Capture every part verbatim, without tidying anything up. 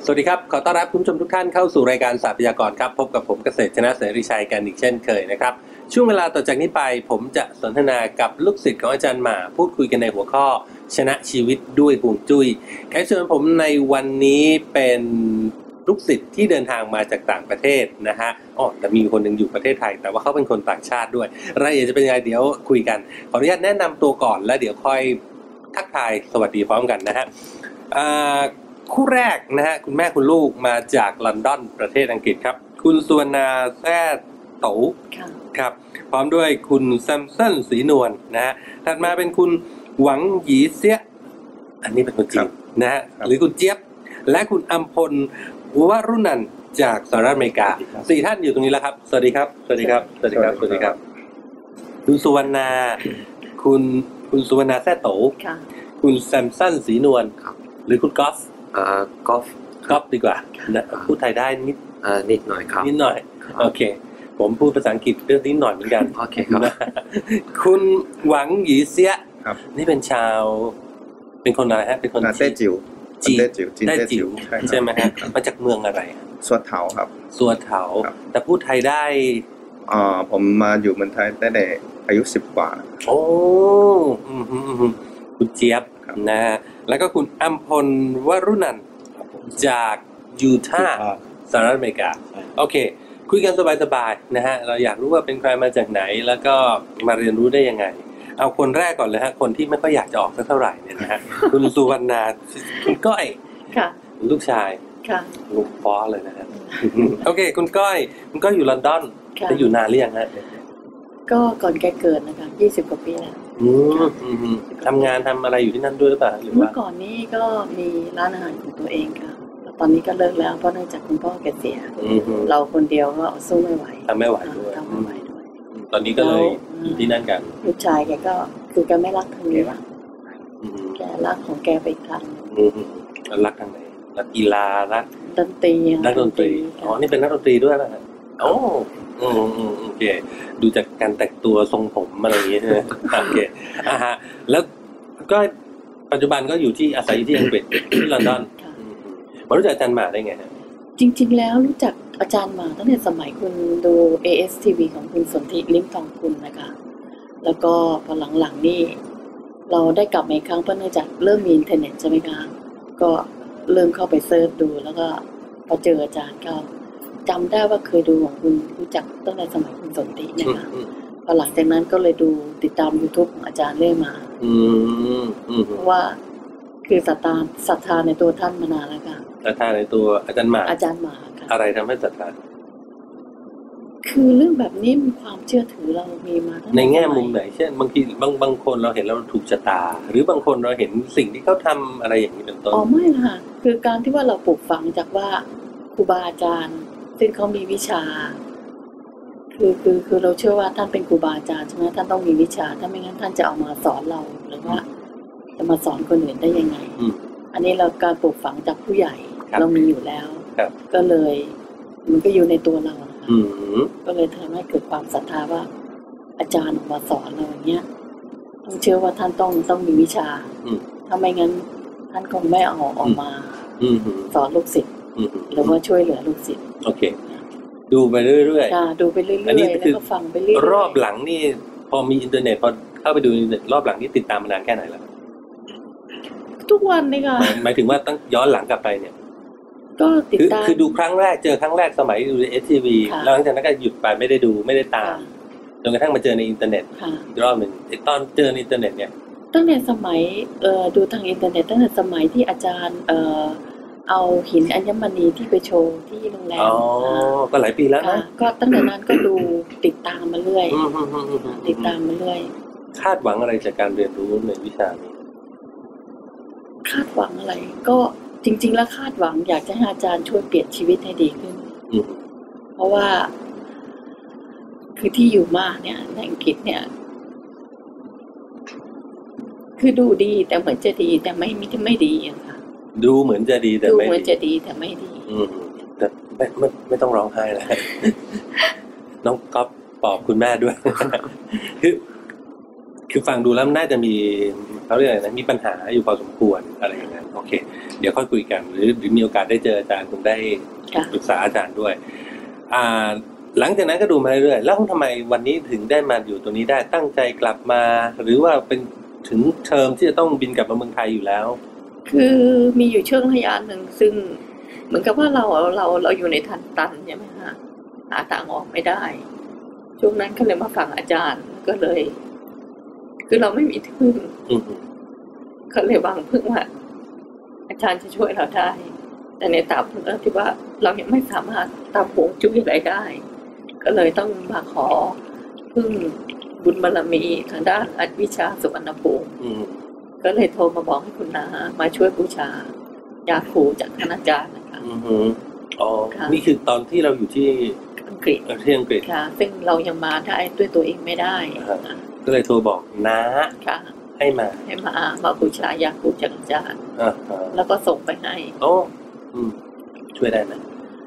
วัสดีครับขอต้อนรับคุณผู้ชมทุกท่านเข้าสู่รายการศาสตร์พยากรณ์ครับพบกับผมเกษตรชนะเสรีชัยกันอีกเช่นเคยนะครับช่วงเวลาต่อจากนี้ไปผมจะสนทนากับลูกศิษย์ของอาจารย์หมาพูดคุยกันในหัวข้อชนะชีวิตด้วยฮวงจุ้ยแขกเชิญผมในวันนี้เป็นลูกศิษย์ที่เดินทางมาจากต่างประเทศนะฮะอ๋อแต่มีคนหนึ่งอยู่ประเทศไทยแต่ว่าเขาเป็นคนต่างชาติด้วยรายละเอียดจะเป็นยังไงเดี๋ยวคุยกันขออนุญาตแนะนำตัวก่อนแล้วเดี๋ยวค่อยทักทายสวัสดีพร้อมกันนะฮะคู่แรกนะฮะคุณแม่คุณลูกมาจากลอนดอนประเทศอังกฤษครับคุณสุวรรณาแซ่โตครับพร้อมด้วยคุณแซมสันศรีนวลนะฮะถัดมาเป็นคุณหวังหยีเสียอันนี้เป็นคนจีนนะฮะหรือคุณเจี๊ยบและคุณอัมพลวรุณันท์จากสหรัฐอเมริกาสี่ท่านอยู่ตรงนี้แล้วครับสวัสดีครับสวัสดีครับสวัสดีครับสวัสดีครับคุณสุวรรณาคุณคุณสุวรรณาแซ่โตคุณแซมสันศรีนวลหรือคุณกอล์ฟอ่ากอล์ฟกอล์ฟดีกว่านะพูดไทยได้นิดอ่านิดหน่อยครับนิดหน่อยโอเคผมพูดภาษาอังกฤษเรื่องนิดหน่อยเหมือนกันโอเคครับคุณหวังหยีเสียครับนี่เป็นชาวเป็นคนอะไรฮะเป็นคนเต้จิ๋วจีนเต้จิ๋วเต้จิ๋วใช่ไหมฮะมาจากเมืองอะไรสัวเถาครับสัวเถาแต่พูดไทยได้อ่าผมมาอยู่เมืองไทยตั้งแต่อายุสิบกว่าโอ้คุณเจี๊ยบนะแล้วก็คุณอัมพลวรุณันท์จากยูทาห์สหรัฐอเมริกาโอเคคุยกันสบายๆนะฮะเราอยากรู้ว่าเป็นใครมาจากไหนแล้วก็มาเรียนรู้ได้ยังไงเอาคนแรกก่อนเลยฮะคนที่ไม่ค่อยอยากจะออกสักเท่าไหร่เนี่ยนะฮะคุณสุวรรณาคุณก้อยค่ะลูกชายค่ะลูกฟ้อเลยนะฮะโอเคคุณก้อยคุณก้อยอยู่ลอนดอนจะอยู่นานหรือยังฮะก็ก่อนแกเกิดนะคะยี่สิบกว่าปีแล้วอืมทำงานทำอะไรอยู่ที่นั่นด้วยหรือเปล่าหรือว่าเมื่อก่อนนี้ก็มีร้านอาหารของตัวเองค่ะตอนนี้ก็เลิกแล้วเพราะเนื่องจากคุณพ่อแกเสียเราคนเดียวก็สู้ไม่ไหวทำไม่ไหวด้วยทำไม่ไหวด้วยตอนนี้ก็เลยอยู่ที่นั่นกันลูกชายแกก็คือแกไม่รักทางนี้ละแกรักของแกไปทางรักทางไหนรักกีฬารักดนตรีนักดนตรีอ๋อนี่เป็นนักดนตรีด้วยป่ะโอ้อืมอืมโอเคดูจากการแต่งตัวทรงผมอะไรอย่างเงี้ยใช่ไหมโอเคอ่าฮะแล้วก็ปัจจุบันก็อยู่ที่อาศัยอยู่ที่อังกฤษที่ลอนดอนมารู้จักอาจารย์หมาได้ไงฮะจริงๆแล้วรู้จักอาจารย์หมาตั้งแต่สมัยคุณดู เอ เอส ที วี ของคุณสนธิลิ้มทองคุณนะคะแล้วก็พอหลังๆนี่เราได้กลับมาอีกครั้งเพราะเนื่องจากเริ่มมีอินเทอร์เน็ตใช่ไหมคะก็เริ่มเข้าไปเซิร์ชดูแล้วก็พอเจออาจารย์ก็จำได้ว่าเคยดูของคุณรู้จักตั้งแต่สมัยคุณสนธินะคะพอหลังจากนั้นก็เลยดูติดตาม YouTube ของอาจารย์เรื่อยมาเพราะว่าคือศรัทธาศรัทธาในตัวท่านมานานแล้วค่ะศรัทธาในตัวอาจารย์หมาอาจารย์หมาค่ะอะไรทำให้ศรัทธาคือเรื่องแบบนี้มีความเชื่อถือเรามีมาตั้งแต่ในแง่มุมไหนเช่นบางทีบางบางคนเราเห็นเราถูกชะตาหรือบางคนเราเห็นสิ่งที่เขาทำอะไรอย่างนี้เป็นต้นอ๋อไม่ค่ะคือการที่ว่าเราปลูกฝังจากว่าครูบาอาจารย์ซึ่งเขามีวิชาคือคือคือเราเชื่อว่าท่านเป็นครูบาอาจารย์ใช่ไหมท่านต้องมีวิชาถ้าไม่งั้นท่านจะเอามาสอนเราหรือว่าจะมาสอนคนอื่นได้ยังไงอันนี้เราการปลูกฝังจากผู้ใหญ่เรามีอยู่แล้วก็เลยมันก็อยู่ในตัวเรานะคะก็เลยทำให้เกิดความศรัทธาว่าอาจารย์ออกมาสอนเราอย่างเงี้ยต้องเชื่อว่าท่านต้องต้องมีวิชาถ้าไม่งั้นท่านคงไม่เอาออกมาสอนลูกศิษย์หรือว่าช่วยเหลือลูกศิษย์โอเคดูไปเรื่อยๆค่ะดูไปเรื่อยๆแล้วก็ฟังไปเรื่อยๆรอบหลังนี่พอมีอินเทอร์เน็ตพอเข้าไปดูอินเทอร์เน็ตรอบหลังนี่ติดตามมานานแค่ไหนแล้วทุกวันเลยค่ะหมายถึงว่าต้องย้อนหลังกลับไปเนี่ยก็ติดตามคือดูครั้งแรกเจอครั้งแรกสมัยดู เอส ที วี แล้วหลังจากนั้นก็หยุดไปไม่ได้ดูไม่ได้ตามจนกระทั่งมาเจอในอินเทอร์เน็ตอีกรอบหนึ่งตอนเจอในอินเทอร์เน็ตเนี่ยตั้งแต่สมัยเอ่อดูทางอินเทอร์เน็ตตั้งแต่สมัยที่อาจารย์เอ่อเอาหินอัญมณีที่ไปโชว์ที่โรงแรมอ๋อก็หลายปีแล้วนะก็ตั้งแต่นั้นก็ดูติดตามมาเรื่อยติดตามมาเรื่อยคาดหวังอะไรจากการเรียนรู้ในวิชานี้คาดหวังอะไรก็จริงๆแล้วคาดหวังอยากจะให้อาจารย์ช่วยเปลี่ยนชีวิตให้ดีขึ้นเพราะว่าคือที่อยู่มาเนี่ยในอังกฤษเนี่ยคือดูดีแต่เหมือนจะดีแต่ไม่ไม่ไม่ดีอะค่ะดูเหมือนจะดีแต่ไม่ดูเหมือนจะดีแต่ไม่ดีแต่ไม่ไม่ไม่ต้องร้องไห้เลยน้องก๊อฟปลอบคุณแม่ด้วยคือคือฟังดูแล้วน่าจะมีเขาเรียกอะไรนะมีปัญหาอยู่พอสมควรอะไรอย่างนั้นโอเคเดี๋ยวค่อยคุยกันหรือหรือมีโอกาสได้เจออาจารย์คงได้ปรึกษาอาจารย์ด้วยอ่าหลังจากนั้นก็ดูมาเรื่อยๆแล้วทำไมวันนี้ถึงได้มาอยู่ตรงนี้ได้ตั้งใจกลับมาหรือว่าเป็นถึงเทอมที่จะต้องบินกลับมาเมืองไทยอยู่แล้วคือมีอยู่ช่วงระยะหนึ่งซึ่งเหมือนกับว่าเราเราเราอยู่ในทันตันใช่ไหมฮะหาทางออกไม่ได้ช่วงนั้นก็เลยมาฟังอาจารย์ก็เลยคือเราไม่มีที่พึ่งก็เลยหวังพึ่งว่าอาจารย์จะช่วยเราได้แต่ในตามเรื่องที่ว่าเรายังไม่สามารถตามหงจุ้ยอะไรได้ก็เลยต้องมาขอพึ่งบุญบารมีทางด้านอวิชชาสุวรรณภูมิก็เลยโทรมาบอกให้คุณนามาช่วยบูชายาคูจากท่านอาจารย์นะคะอ๋อนี่คือตอนที่เราอยู่ที่อังกฤษที่อังกฤษค่ะซึ่งเรายังมาได้ด้วยตัวเองไม่ได้ก็เลยโทรบอกน้าค่ะให้มาให้มามาบูชายาคูจากอาจารย์แล้วก็ส่งไปให้โอ้ช่วยได้ไหม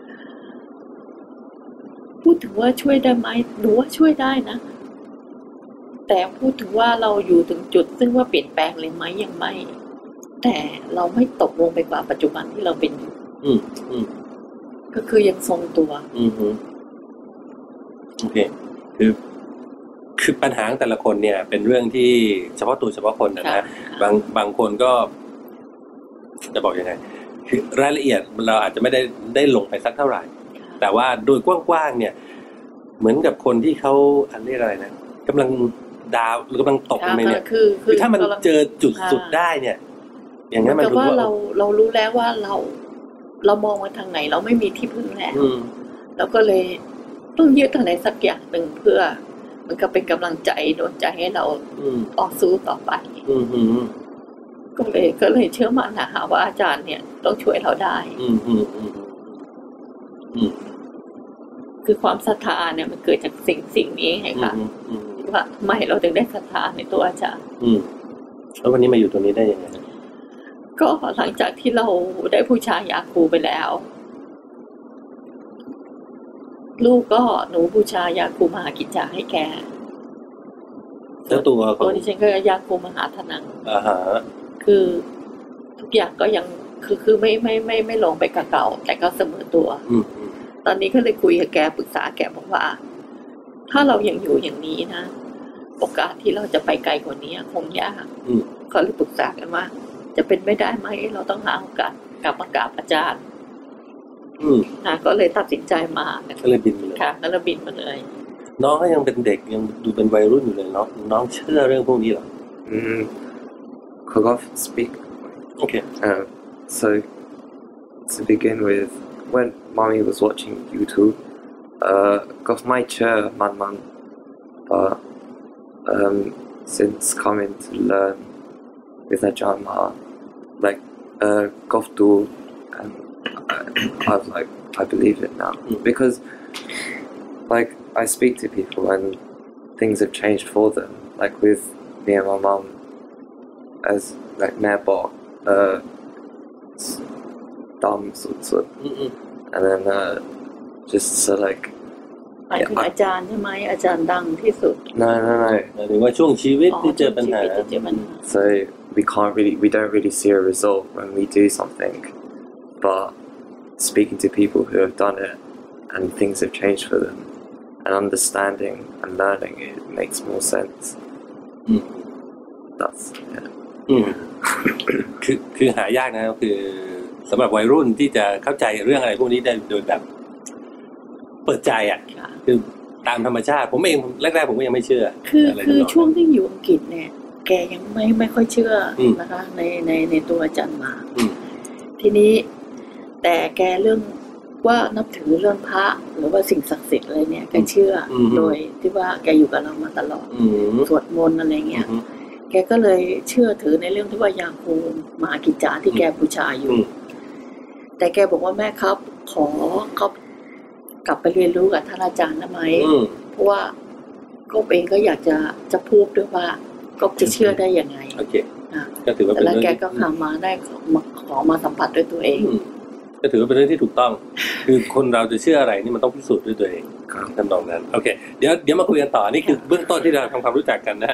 พูดถึงว่าช่วยได้ไหมหนูว่าช่วยได้นะแต่พูดถึงว่าเราอยู่ถึงจุดซึ่งว่าเปลี่ยนแปลงเลยไหมยังไม่แต่เราไม่ตกลงไปกว่าปัจจุบันที่เราเป็นอยู่อืมอืมก็คือยังทรงตัวอืมโอเคคือคือปัญหาแต่ละคนเนี่ยเป็นเรื่องที่เฉพาะตัวเฉพาะคนนะนะบางบางคนก็จะบอกยังไงคือรายละเอียดเราอาจจะไม่ได้ได้ลงไปสักเท่าไหร่แต่ว่าโดยกว้างๆเนี่ยเหมือนกับคนที่เขาอันเรียกอะไรนะกำลังดาวหรือกำลังตกไปเนี่ยคือคือถ้ามันเจอจุดสุดได้เนี่ยอย่างนั้นมันรู้ว่าเราเรารู้แล้วว่าเราเรามองไปทางไหนเราไม่มีที่พึ่งแล้วแล้วก็เลยต้องยึดอะไรสักอย่างหนึ่งเพื่อมันก็เป็นกำลังใจโดนใจให้เราต่อสู้ต่อไปก็เลยก็เลยเชื่อมั่นนะคะว่าอาจารย์เนี่ยต้องช่วยเราได้คือความศรัทธาเนี่ยมันเกิดจากสิ่งสิ่งนี้ไงคะว่าไม่เราถึงได้ศรัทธาในตัวอาจารย์แล้ววันนี้มาอยู่ตรงนี้ได้ยังไงก็หลังจากที่เราได้บูชายาคูไปแล้วลูกก็หนูบูชายาคูมหากิจจาให้แกแล้วตัวตัวที่ฉันก็ยาคูมหาธนังอ่าฮะคือทุกอย่างก็ยังคือคือไม่ไม่ไม่ไม่ลงไปกับเก่าแต่ก็เสมอตัวตอนนี้ก็เลยคุยกับแกปรึกษาแกบอกว่าถ้าเรายังอยู่อย่างนี้นะโอกาสที่เราจะไปไกลกว่านี้คงยากก็เลยปรึกษากันว่าจะเป็นไม่ได้ไหมเราต้องหาโอกาสกลับมากราบอาจารย์นะก็เลยตัดสินใจมาก็เลยบินมาเลยค่ะก็เลยบินมาเลยน้องก็ยังเป็นเด็กยังดูเป็นวัยรุ่นอยู่เลยเนาะน้องเชื่อเรื่องพวกนี้เหรออืม Kogov speak okay uh, so to begin with when mommy was watching YouTube uh got my chair man man but um since coming to learn with Ajahn Mah like uh got to and I was like I believe it now because like I speak to people and things have changed for them like with me and my mum as like Mabok uh dumb sort of and then uh just so like หมายถึงอาจารย์ใช่ไหมอาจารย์ดังที่สุด no no no หมายถึงว่าช่วงชีวิตที่เจอปัญหา so we can't really we don't really see a result when we do something but speaking to people who have done it and things have changed for them and understanding and learning it makes more sense mm. that's yeah คือคือหายากนะคือสำหรับวัยรุ่นที่จะเข้าใจเรื่องอะไรพวกนี้ได้โดยแบบเปิดใจอ่ะคือตามธรรมชาติผมเองแรกๆผมก็ยังไม่เชื่อคือคือช่วงที่อยู่อังกฤษเนี่ยแกยังไม่ไม่ค่อยเชื่อนะคะในในในตัวอาจารย์มาทีนี้แต่แกเรื่องว่านับถือเรื่องพระหรือว่าสิ่งศักดิ์สิทธิ์อะไรเนี่ยแกเชื่อโดยที่ว่าแกอยู่กับเรามาตลอดสวดมนต์อะไรเงี้ยแกก็เลยเชื่อถือในเรื่องที่ว่ายาคูมหากิจจาที่แกบูชาอยู่แต่แกบอกว่าแม่ครับขอเขากลับไปเรียนรู้กับท่านอาจารย์ได้ไหมเพราะว่าก็เองก็อยากจะจะพูดด้วยว่าก็จะเชื่อได้ยังไงโอเคก็ถือว่าเป็นเรื่องแล้วแกก็หามาได้ขอมาสัมผัสด้วยตัวเองก็ถือว่าเป็นเรื่องที่ถูกต้องคือคนเราจะเชื่ออะไรนี่มันต้องพิสูจน์ด้วยตัวเองทำนองนั้นโอเคเดี๋ยวเดี๋ยวมาคุยกันต่อนี่คือเบื้องต้นที่เราทำความรู้จักกันนะ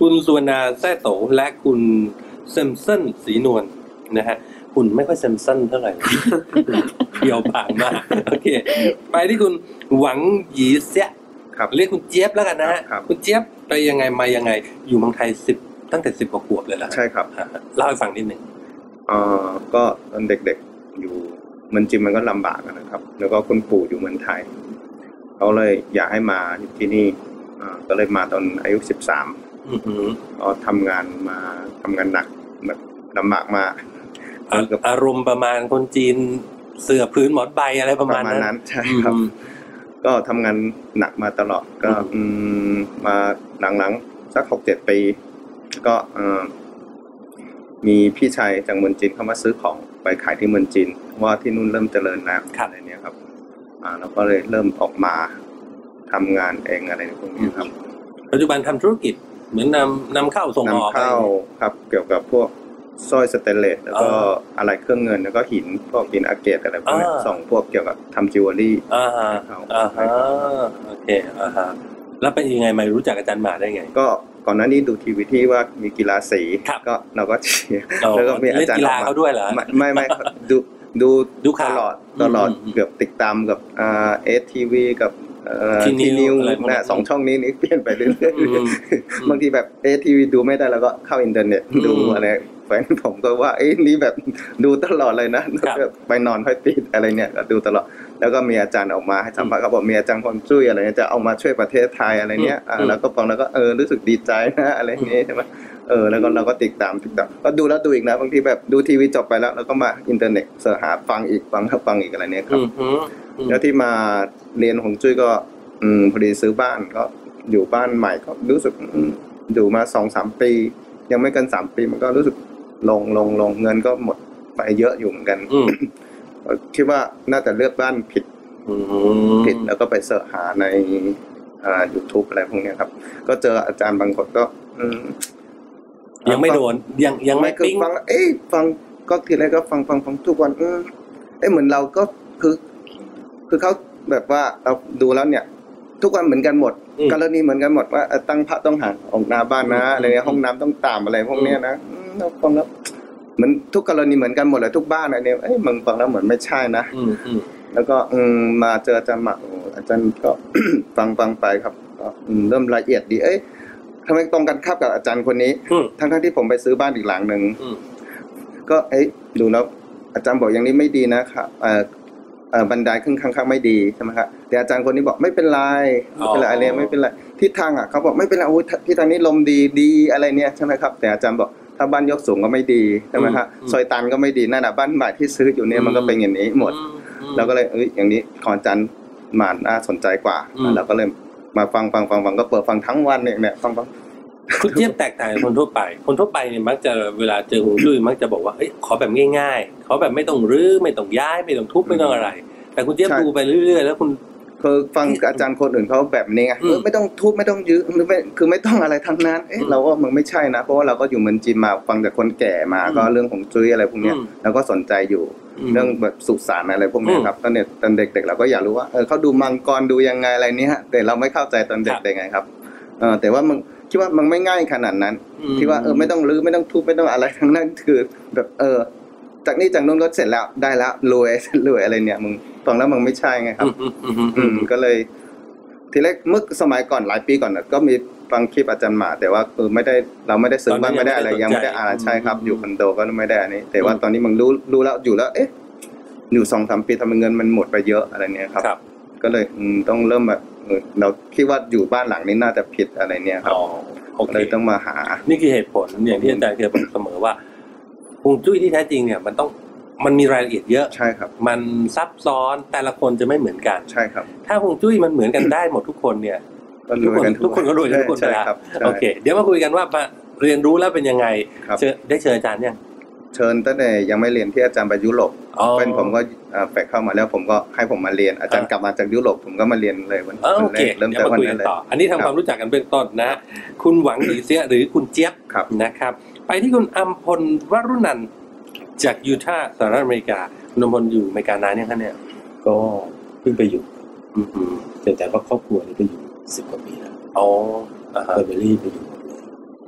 คุณสุวรรณาแซ่โตและคุณเซมสันศรีนวลนะฮะคุณไม่ค่อยเซมสันเท่าไหร่เพียวบางมากโอเคไปที่คุณหวังหยีเสียครับเรียกคุณเจี๊ยบแล้วกันนะฮะครับคุณเจี๊ยบไปยังไงมายังไงอยู่เมืองไทยสิบตั้งแต่สิบกว่าขวบเลยเหรอใช่ครับฮะเล่าให้ฟังนิดหนึ่งเอ่อก็ตอนเด็กๆอยู่เมืองจีนมันก็ลำบากอะนะครับ แล้วก็คุณปู่อยู่เมืองไทยเขาเลยอยากให้มาอยู่ที่นี่อ่าก็เลยมาตอนอายุสิบสามอือหือก็ทำงานมาทำงานหนักแบบลำบากมากอ่าอารมณ์ประมาณคนจีนเสื่อพื้นหมอนใบอะไรประมาณนั้นใช่ครับอืมก็ทำงานหนักมาตลอดก็อืมอืมมาหลังๆสักหกเจ็ดปี ก็เอ่อมีพี่ชายจากเมืองจีนเข้ามาซื้อของไปขายที่เมืองจีนว่าที่นู่นเริ่มเจริญแล้วอะไรเนี้ยครับ อ่าเราก็เลยเริ่มออกมาทำงานเองอะไรพวกนี้ครับปัจจุบันทำธุรกิจเหมือนนำนำเข้าส่งออกนำเข้าครับเกี่ยวกับพวกสร้อยสเตนเลสแล้วก็อะไรเครื่องเงินแล้วก็หินพวกหินอาเกตอะไรพวกนี้ส่งพวกเกี่ยวกับทำจิวเวลรี่อ่าฮะเขาอ่าฮะโอเคอ่าฮะแล้วเป็นยังไงมารู้จักอาจารย์หมาได้ไงก็ก่อนหน้านี้ดูทีวีที่ว่ามีกีฬาสีครับก็เราก็เชียร์อ๋อแล้วก็มีอาเล่นจารย์กีฬาออกมาเขาด้วยเหรอไม่ไม่ไม่ครับดูดูดูตข่าวลอดตลอดอืมอืมเกือบติดตามกับอ่าเอสทีวีกับเอ่อทีทีนินิววอะไรพวกนั้นนะสองช่องนี้นี่เปลี่ยนไปเรื่อยอืมๆบางทีแบบเอสทีวีดูไม่ได้แล้วก็เข้าอินเทอร์เน็ตอืมดูอะไรแฟนผมก็ว่าเอ้ยนี่แบบดูตลอดเลยนะครับ แบบไปนอนค่อยปิดอะไรเนี่ยก็ดูตลอดแล้วก็มีอาจารย์ออกมาให้สัมภาษณ์เขาบอกมีอาจารย์คนจุ้ยอะไรเนี่ยจะเอามาช่วยประเทศไทยอะไรเนี้ยอ่าอืมแล้วก็ฟังแล้วก็เออรู้สึกดีใจนะอะไรอย่างเงี้ยใช่ไหมเออแล้วก็เราก็ติดตามติดตามก็ดูแล้วดูอีกนะบางทีแบบดูทีวีจบไปแล้วแล้วก็มาอินเทอร์เน็ตเสิร์ชหาฟังอีกฟังฟังอีกอะไรเนี้ยครับอืมฮึอืมแล้วที่มาเรียนของจุ้ยก็อืมพอดีซื้อบ้านก็อยู่บ้านใหม่ก็รู้สึกอืมอยู่มาสองสามปี ยังไม่เกินสามปีมันก็รู้สึกลงลงลงเงินก็หมดไปเยอะอยู่เหมือนกันอืมคิดว่าน่าจะเลือกบ้านผิดอืมผิดแล้วก็ไปเสิร์ชหาในอ่า YouTube อะไรพวกเนี้ยครับ ก็เจออาจารย์บางคนก็อืมยังไม่โดนยังยังไม่ไม่คือปิ๊งฟังแล้วเอ้ยฟังก็ทีแรกก็ฟังฟังฟังทุกวันอืมเอ้ยเหมือนเราก็คือคือเขาแบบว่าเราดูแล้วเนี่ย ทุกวันเหมือนกันหมดอืมกรณีเหมือนกันหมดว่าเอ่อตั้งพระต้องห่างออกหน้าบ้านนะอืมอะไรเงี้ยห้องน้ำต้องตามอะไรพวกเนี้ยนะอืมเราฟังแล้วเหมือนทุกกรณีเหมือนกันหมดเลยทุกบ้านอะไรเนี่ยเอ้ยมึงฟังแล้วเหมือนไม่ใช่นะอืมอืมแล้วก็อืมมาเจออาจารย์หมักโอ้อาจารย์ก็ ฟังฟังไปครับก็อืมเริ่มละเอียดดีเอ้ยทำไมตรงกันข้ามกับอาจารย์คนนี้อืมทั้งทั้งๆที่ผมไปซื้อบ้านอีกหลังหนึ่งอืมก็เอ้ยดูแล้วอาจารย์บอกอย่างนี้ไม่ดีนะครับเอ่อเอ่อบันไดขึ้นข้างๆไม่ดีใช่ไหมครับแต่อาจารย์คนนี้บอกไม่เป็นไรไม่เป็นไรอะไรไม่เป็นไรทิศทางอ่ะเขาบอกไม่เป็นไรโอ้ยทิศทางนี้ลมดีดีอะไรเนี่ยใช่ไหมครับแต่อาจารย์บอกถ้าบ้านยกสูงก็ไม่ดีใช่ไหมครับซอยตันก็ไม่ดีนั่นแหะบ้านใหม่ที่ซื้ออยู่เนี่ยมันก็เป็นอย่างนี้หมดอือืมเราก็เลยเอ้ยอย่างนี้ของอาจารย์หมานน่าสนใจกว่าอืมเราก็เลยมาฟังฟังฟังฟังก็เปิดฟังทั้งวันเนี่ยเนี่ยฟังฟังคุณเจี๊ยบแตกต่างจากคนทั่วไป คนทั่วไปเนี่ยมักจะเวลาเจอฮวงจุ้ยมักจะบอกว่าเอ้ยขอแบบง่ายๆขอแบบไม่ต้องรื้อไม่ต้องย้ายไม่ต้องทุบไม่ต้องอะไร แต่คุณเจี๊ยบใช่ดูไปเรื่อยๆแล้วคุณคือฟังอาจารย์คนอื่นเขาแบบนี้ไงอืมเออไม่ต้องทุบไม่ต้องยื้อหรือไม่คือไม่ต้องอะไรทั้งนั้นเอ๊ะอืมเราก็มันไม่ใช่นะเพราะว่าเราก็อยู่เมืองจีนมาฟังจากคนแก่มาอืมก็เรื่องของจุ้ยอะไรพวกเนี้ยอืมเราก็สนใจอยู่มเรื่องแบบสุสานอะไรพวกเนี้ยอืมครับตอนเด็กตอนเด็กๆเราก็อยากรู้ว่าเออเขาดูมังกรดูยังไงอะไรเนี้ยแต่เราไม่เข้าใจตอนเด็กๆไงครับเออแต่ว่ามันคิดว่ามันไม่ง่ายขนาดนั้นอืมคิดว่าเออไม่ต้องรื้อไม่ต้องทุบไม่ต้องอะไรทั้งนั้นคือแบบเออ จากนี้จากนู้นก็เสร็จแล้วได้แล้วรวย รวยอะไรเนี่ยมึงฟังแล้วมึงไม่ใช่ไงครับอืมอืมอืมอือืมมก็เลย ทีแรกเมื่อสมัยก่อนหลายปีก่อนน่ะก็มีฟังคลิปอาจารย์หมา แต่ว่าคือไม่ได้เราไม่ได้ซื้อบ้านไม่ได้อะไรยังไม่ได้อ่านใช่ครับ อยู่คอนโดก็ไม่ได้อันนี้ แต่ว่าตอนนี้มึงรู้รู้แล้วอยู่แล้ว เอ๊ะอยู่สองสามปีทำไมเงินมันหมดไปเยอะอะไรเนี่ยครับครับก็เลยอืมต้องเริ่มแบบเออเราคิดว่าอยู่บ้านหลังนี้น่าจะผิดอะไรเนี่ยครับอ๋อโอเคเลยต้องมาหานี่คือเหตุผลอย่างที่อาจารย์เคยบอกเสมอว่าฮวงจุ้ยที่แท้จริงเนี่ยมันต้องมันมีรายละเอียดเยอะใช่ครับมันซับซ้อนแต่ละคนจะไม่เหมือนกันใช่ครับถ้าฮวงจุ้ยมันเหมือนกันได้หมดทุกคนเนี่ยก็รทุกวยคนกันทุกคนก็รวยกันทุกคนไปใช่แล้วครับใช่โอเค เดี๋ยวมาคุยกันว่ามาเรียนรู้แล้วเป็นยังไงครับเชิญได้เชิญอาจารย์ยังเชิญตั้งแต่ยังไม่เรียนที่อาจารย์ไปยุโรปอ๋อเป็นผมก็เอ่อแฝกเข้ามาแล้วผมก็ให้ผมมาเรียนอาจารย์กลับมาจากยุโรปผมก็มาเรียนเลยวันเออวัโอนแรเคกเริ่มเดี๋ยจากวมาวันคุยนั้กัน นเลยต่อ อันนี้ทำความรู้จักกันเบื้องต้นนะ คุณหวังหลีเสียหรือคุณเจี๊ยบครับนะครับ ไปที่คุณอัมพลวรุนันท์จากยูทาห์สหรัฐอเมริกาคุณอัมพลอยู่อเมริกานานยังคะเนี่ยก็เพิ่งไปอยู่อืมอืมแต่แต่ว่าครอบครัวนี่ไปอยู่สิบกว่าปีแล้วอ๋ออ่าฮะเฟอร์เบอรี่ไปอยู่หมดเลย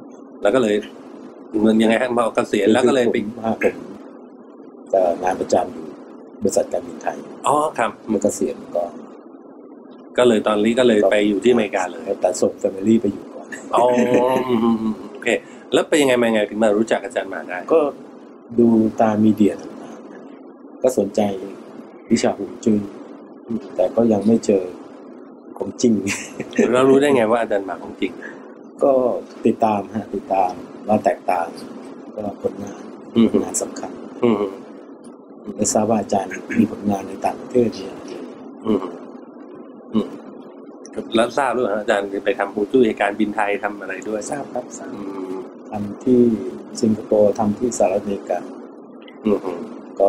แล้วก็เลยมันยังไงฮะพอเกษียณแล้วก็เลยไปผมมาผมแต่งานประจำอยู่บริษัทการบินไทยอ๋อครับเมื่อเกษียณก็ก็เลยตอนนี้ก็เลยไปอยู่ที่อเมริกาเลยแต่ส่งแฟมิลี่ไปอยู่ก่อนอ๋ออืมอืมอืมโอเคแล้วเป็นยังไงมายังไงถึงมารู้จักอาจารย์หมาได้ก็ดูตามมีเดียต่างๆก็สนใจวิชาฮวงจุ้ยแต่ก็ยังไม่เจอของจริงเรารู้ได้ไงว่าอาจารย์หมาของจริงก็ติดตามฮะติดตามว่าแตกต่างก็ผลงานอืมผลงานสำคัญอืมไม่ทราบว่าอาจารย์มีผลงานในต่างประเทศเนี่ยอืมอืมแล้วทราบด้วยอาจารย์ไปทำฮวงจุ้ยในการบินไทยทำอะไรด้วยทราบครับทราบอืมทำที่สิงคโปร์ทำที่สหรัฐอเมริกาอืมอืมก็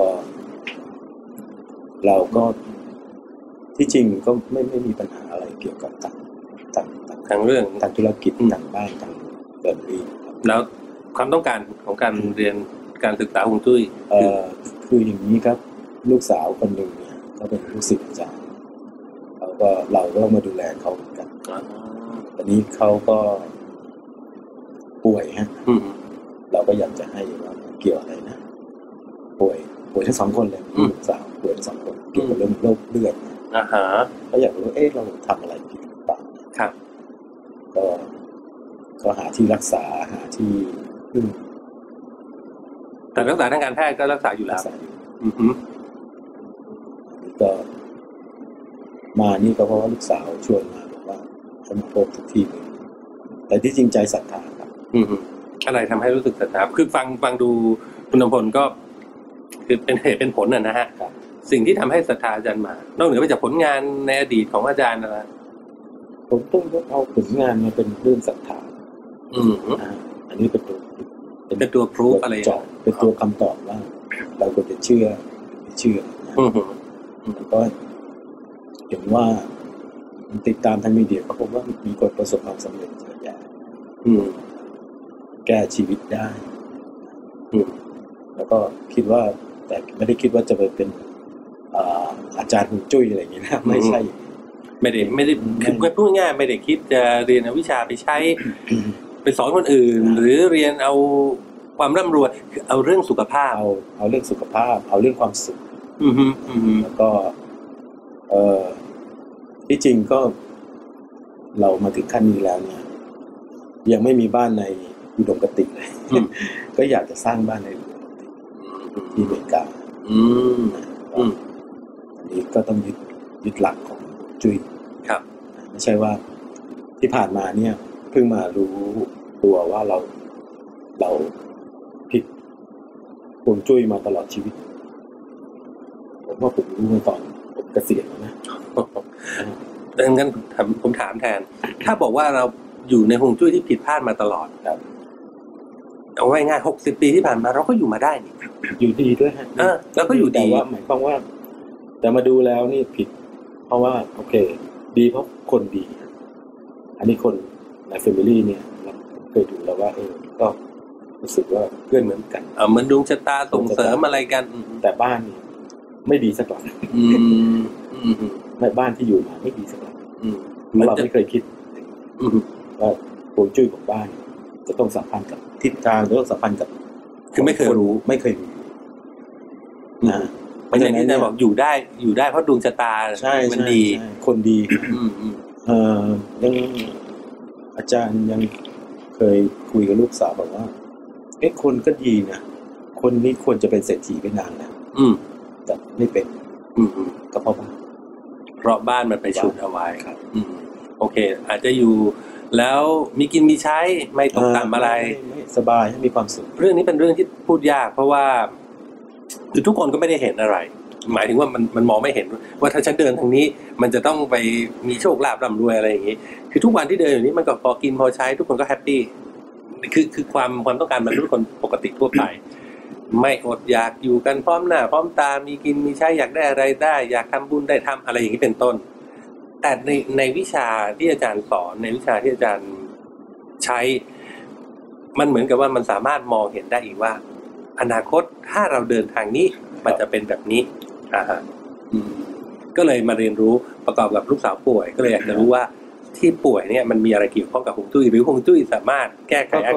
เราก็ที่จริงก็ไม่ไม่มีปัญหาอะไรเกี่ยวกับต่างต่างต่างทางเรื่องทางธุรกิจทางบ้านทางเดินรีครับแล้วความต้องการของการเรียนการศึกษาฮวงจุ้ยเอ่อคืออย่างนี้ครับลูกสาวคนหนึ่งเนี่ยเขาเป็นลูกศิษย์อาจารย์เขาก็เราก็ต้องมาดูแลเขาเหมือนกันอ๋อตอนนี้เขาก็ป่วยฮะอืมเราก็อยากจะให้ว่าเกี่ยวอะไรนะป่วยป่วยทั้งสองคนเลยลูกสาวป่วยทั้งสองคนเกี่ยวกับเรื่องโรคเลือดอ่าฮะก็อยากรู้เอ๊ะเราทำอะไรผิดหรือเปล่าครับก็ก็หาที่รักษาหาที่พึ่งแต่รักษาทางการแพทย์ก็รักษาอยู่รัแล้กวษาอยู่อือฮึก็มานี่ก็เพราะว่าลูกสาวชวนมาบอกว่าให้มาพบทุกที่เลยแต่ที่จริงใจศรัทธาครับอือฮึอะไรทำให้รู้สึกศรัทธาคือฟังฟังดูคุณนพพลก็คือเป็นเหตุเป็นผลน่ะนะฮะครับสิ่งที่ทำให้ศรัทธาอาจารย์หมานอกเหนือไปจากผลงานในอดีตของอาจารย์นะผมต้องเอาผลงานมาเป็นเรื่องศรัทธาอืมนะฮะอันนี้เป็นตัวเป็นตัวพรูฟอะไรเจาะเป็นตัวคำตอบว่าเราควรจะเชื่อหรือไม่เชื่อนะอือฮึแล้วก็เห็นว่าติดตามทางมีเดียก็พบว่ามีคนประสบความสำเร็จเยอะแยะอืมแก้ชีวิตได้อืมแล้วก็คิดว่าแต่ไม่ได้คิดว่าจะไปเป็นอ่าอาจารย์ฮวงจุ้ยอะไรอย่างนี้นะไม่ใช่ไม่ได้ไม่ได้คือพูดง่ายๆไม่ได้คิดจะเรียนเอาวิชาไปใช้ ไปสอนคนอื่น หรือเรียนเอาความร่ำรวยคือเอาเรื่องสุขภาพเอาเอาเรื่องสุขภาพ เอาเรื่องความสุขอือฮึอือฮึแล้วก็เอ่อที่จริงก็เรามาถึงขั้นนี้แล้วเนี่ย ยังไม่มีบ้านในอุดมคติเลยอืมก็อยากจะสร้างบ้านในอุดมคติที่อเมริกาอืม อืมอันนี้ก็ต้องยึดยึดหลักของจุ้ยครับไม่ใช่ว่าที่ผ่านมาเนี่ยเพิ่งมารู้ตัวว่าเราเราผิดฮวงจุ้ยมาตลอดชีวิตผมว่าผมรู้มาตอนผมเกษียณแล้วนะดังนั้นผมผมถามแทน ถ้าบอกว่าเราอยู่ในฮวงจุ้ยที่ผิดพลาดมาตลอดครับเอาไว้ง่ายหกสิบปีที่ผ่านมาเราก็อยู่มาได้นี่อยู่ดีด้วยฮะเออแล้วก็อยู่ดีแต่ว่าหมายความว่า แต่มาดูแล้วนี่ผิด เพราะว่าโอเค ดีเพราะคนดี อันนี้คนในแฟมิลี่เนี่ยเราเคยดูแล้วว่า เออก็รู้สึกว่าเพื่อนเหมือนกันเออเหมือนดวงชะตาส่งเสริมอะไรกันแต่บ้านนี่ไม่ดีสักหลังอืมอืมในบ้านที่อยู่มาไม่ดีสักหลังอืมเพราะเราจะไม่เคยคิดอืมว่าฮวงจุ้ยของบ้านจะต้องสัมพันธ์กับทิศทางหรือต้องสัมพันธ์กับคือไม่เคยรู้ไม่เคยรู้นะเพราะอย่างที่อาจารย์บอกอยู่ได้อยู่ได้เพราะดวงชะตาใช่มันใช่ดีใช่คนดีอืมอืมเอ่อยังอาจารย์ยังเคยคุยกับลูกสาวบอกว่าเอ๊ะคนก็ดีนะคนนี้ควรจะเป็นเศรษฐีไปนานแล้วอืมแต่ไม่เป็นอืมอืมก็เพราะว่าเพราะบ้านมันไปชุดเอาไว้ครับอืมโอเค อาจจะอยู่ แล้วมีกินมีใช้ไม่ตกต่ำอะไรม่ไม่สบายให้มีความสุขเรื่องนี้เป็นเรื่องที่พูดยากเพราะว่าคือทุกคนก็ไม่ได้เห็นอะไร หมายถึงว่ามันมันมองไม่เห็นว่าถ้าฉันเดินทางนี้ มันจะต้องไปมีโชคลาภร่ำรวยอะไรอย่างนี้คือทุกวันที่เดินอยู่นี้มันก็พอกินพอใช้ทุกคนก็แฮปปี้คือคือความความต้องการมนุษย์คนปกติทั่วไป ไม่อดอยากอยู่กันพร้อมหน้าพร้อมตามีกินมีใช้อยากได้อะไรได้ อยากทำบุญได้ทำอะไรอย่างนี้เป็นต้น แต่ในในวิชาที่อาจารย์สอนในวิชาที่อาจารย์ใช้ มันเหมือนกับว่ามันสามารถมองเห็นได้อีกว่า อนาคตถ้าเราเดินทางนี้มันจะเป็นแบบนี้อ่าฮะอืมก็เลยมาเรียนรู้ประกอบกับลูกสาวป่วย ก็เลยอยากจะรู้ว่าที่ป่วยเนี่ยมันมีอะไรเกี่ยวข้องกับฮวงจุ้ยหรือฮวงจุ้ยสามารถแก้ไขอาการ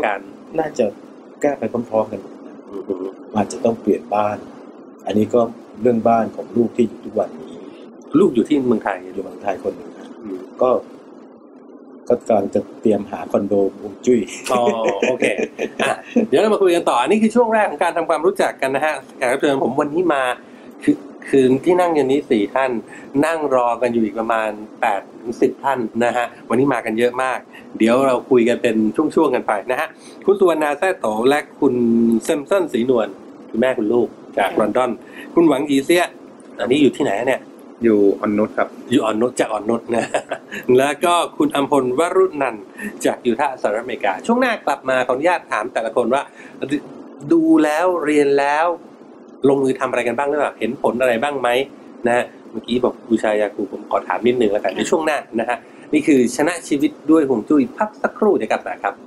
น่าจะแก้ไปพร้อมๆกันอือฮึอาจจะต้องเปลี่ยนบ้าน อันนี้ก็เรื่องบ้านของลูกที่อยู่ทุกวันนี้ลูกอยู่ที่เมืองไทยอยู่เมืองไทยคนหนึ่งนะอืมก็ก็กำลังจะเตรียมหาคอนโดฮวงจุ้ยอ๋อโอเคอ่ะเดี๋ยวเรามาคุยกันต่ออันนี้คือช่วงแรกของการทำความรู้จักกันนะฮะแขกรับเชิญผมวันนี้มาคือคืนที่นั่งกันนี้สี่ท่านนั่งรอกันอยู่อีกประมาณแปดถึงสิบท่านนะฮะวันนี้มากันเยอะมาก เดี๋ยวเราคุยกันเป็นช่วงๆกันไปนะฮะคุณสุวรรณาแซ่โตและคุณเซมสันศรีนวลคุณแม่คุณลูกจากลอนดอนคุณหวังอีเซียอันนี้อยู่ที่ไหนเนี่ยอยู่ออนนุชครับอยู่อ่อนนุชจากอ่อนนุชนะ แล้วก็คุณอำพลวรุณันท์จากยูทาห์สหรัฐอเมริกาช่วงหน้ากลับมาขออนุญาตถามแต่ละคนว่า ดูแล้วเรียนแล้วลงมือทำอะไรกันบ้างหรือเปล่าเห็นผลอะไรบ้างไหมนะฮะเมื่อกี้บอกบูชายาคูผมขอถามนิดนึงแล้วกันในช่วงหน้านะฮะนี่คือชนะชีวิตด้วยฮวงจุ้ยพักสักครู่เดี๋ยวกลับมาครับ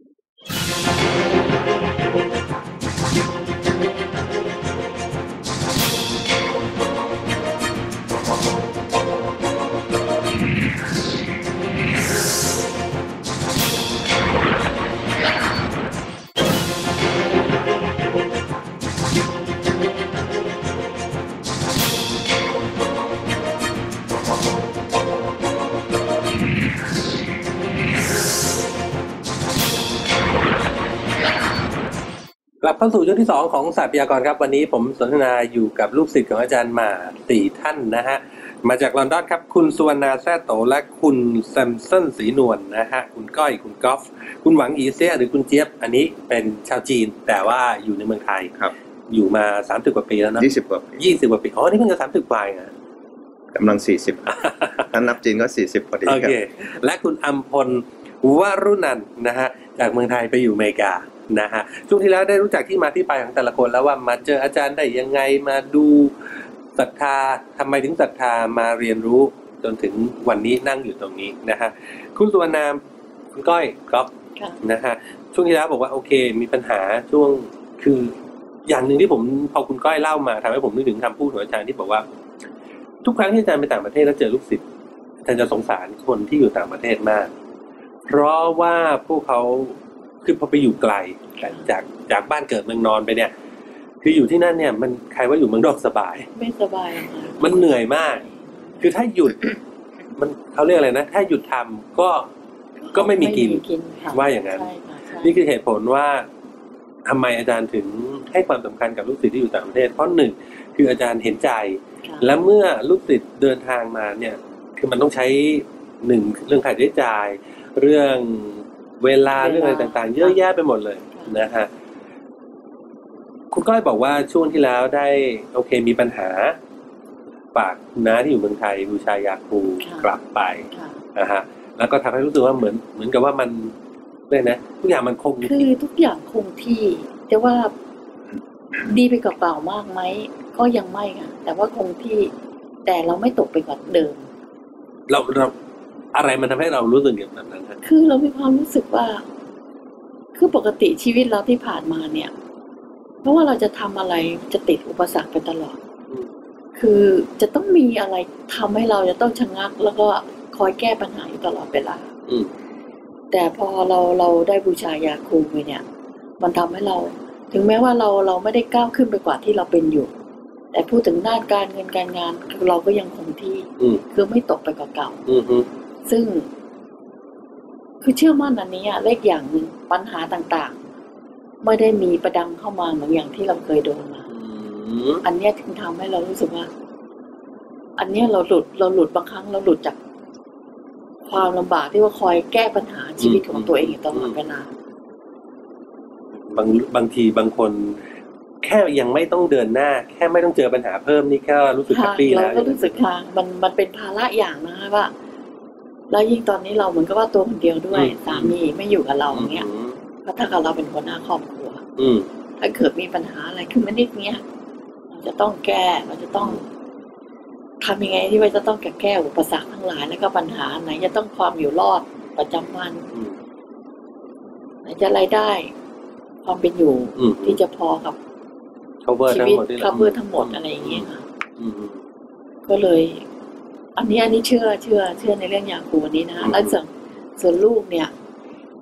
กลับเข้าสู่ช่วงที่สองของศาสตร์พยากรณ์ครับวันนี้ผมสนทนาอยู่กับลูกศิษย์ของอาจารย์หมาสี่ท่านนะฮะมาจากลอนดอนครับคุณสุวรรณาแซ่โตและคุณแซมสันศรีนวลนะฮะคุณก้อยคุณกอล์ฟคุณหวังอีเซียหรือคุณเจี๊ยบอันนี้เป็นชาวจีนแต่ว่าอยู่ในเมืองไทยครับอยู่มาสามสิบกว่าปีแล้วนะยี่สิบกว่าปียี่สิบกว่าปีอ๋อนี่เพิ่งจะสามสิบกว่าเองอะกำลังสี่สิบถ้านับจีนก็สี่สิบพอดีโอครัเคบและคุณอำพลวรุณันท์นะฮะจากเมืองไทยไปอยู่อเมริกานะฮะช่วงที่แล้วได้รู้จักที่มาที่ไปของแต่ละคนแล้วว่ามาเจออาจารย์ได้ยังไงมาดูศรัทธาทำไมถึงศรัทธามาเรียนรู้จนถึงวันนี้นั่งอยู่ตรงนี้นะฮะคุณสุวรรณาคุณก้อยก๊อฟค่ะนะฮะช่วงที่แล้วบอกว่าโอเคมีปัญหาช่วงคืออย่างหนึ่งที่ผมพอคุณก้อยเล่ามาทำให้ผมนึกถึงคำพูดของอาจารย์ที่บอกว่า ทุกครั้งที่อาจารย์ไปต่างประเทศแล้วเจอลูกศิษย์อาจารย์จะสงสารคนที่อยู่ต่างประเทศมาก เพราะว่าพวกเขาคือพอไปอยู่ไกลจากจากบ้านเกิดเมืองนอนไปเนี่ย คืออยู่ที่นั่นเนี่ยมันใครว่าอยู่เมืองนอกสบายไม่สบายอะค่ะมันเหนื่อยมาก คือถ้าหยุด มันเขาเรียกอะไรนะ ถ้าหยุดทำก็ก็ไม่มีกินค่ะว่าอย่างนั้นใช่ค่ะใช่นี่คือเหตุผลว่าทำไมอาจารย์ถึงให้ความสำคัญกับลูกศิษย์ที่อยู่ต่างประเทศเพราะหนึ่งคืออาจารย์เห็นใจค่ะและเมื่อลูกศิษย์เดินทางมาเนี่ย คือมันต้องใช้หนึ่งเรื่องค่าใช้จ่าย เรื่องเวลาเรื่องอะไรต่างๆ เยอะแยะไปหมดเลยนะฮะคุณก้อยบอกว่าช่วงที่แล้วได้โอเคมีปัญหาฝากน้าที่อยู่เมืองไทยบูชายาคูกลับไปค่ะนะฮะแล้วก็ทำให้รู้สึกว่าเหมือนเหมือนกับว่ามันเลยนะทุกอย่างมันคงคือทุกอย่างคงที่แต่ว่าดีไปกว่าเก่ามากไหมก็ยังไม่ค่ะแต่ว่าคงที่แต่เราไม่ตกไปกว่าเดิมเราเราอะไรมันทำให้เรารู้สึกอย่างนั้นฮะคือเรามีความรู้สึกว่า คือปกติชีวิตเราที่ผ่านมาเนี่ยเพราะว่าเราจะทำอะไรจะติดอุปสรรคไปตลอด คือจะต้องมีอะไรทำให้เราจะต้องชะงัก แล้วก็คอยแก้ปัญหาอยู่ตลอดเวลาอืมแต่พอเราเราได้บูชายาคูไปเนี่ย มันทำให้เรา ถึงแม้ว่าเราเราไม่ได้ก้าวขึ้นไปกว่าที่เราเป็นอยู่ แต่พูดถึงด้านการเงินการงานคือเราก็ยังคงที่อืมคือไม่ตกไปกว่าเก่าอืมอืมซึ่ง คือเชื่อมั่นอันนี้อะเลขอย่างหนึ่งปัญหาต่างๆ ไม่ได้มีประดังเข้ามาเหมือนอย่างที่เราเคยโดนมาอืมอันเนี้ยถึงทำให้เรารู้สึกว่า อันเนี้ยเราหลุดเราหลุดบางครั้งเราหลุดจากความลำบากที่ว่าคอยแก้ปัญหาชีวิตของตัวเองอยู่ตลอดเวลาบางบางทีบางคน แค่ยังไม่ต้องเดินหน้า แค่ไม่ต้องเจอปัญหาเพิ่มนี่ก็รู้สึกแฮค่ะปปี้เราแล้วก็รู้สึกค่ะมันมันเป็นภาระอย่างนะคะว่า แล้วยิ่งตอนนี้เราเหมือนกับว่าตัวคนเดียวด้วยสามีไม่อยู่กับเราอย่างเงี้ยอืมเพราะถ้ากับเราเป็นหัวหน้าครอบครัวอืมถ้าเกิดมีปัญหาอะไรขึ้นมานิดเนี้ยเราจะต้องแก้เราจะต้องทำยังไงที่ว่าจะต้องแก้อุปสรรคทั้งหลายแล้วก็ปัญหาไหนจะต้องความอยู่รอดประจำวันอืมไหนจะรายได้ ความเป็นอยู่อืมที่จะพอกับ cover ชีทั้งวิตหมดที่คัฟเวอร์ทั้งหมดอะไรอย่างเงี้ยค่ะอืมก็เลย อันนี้อันนี้เชื่อเชื่อ เชื่อในเรื่องยาคูอันนี้นะอืมแล้วส่วนส่วนลูกเนี่ย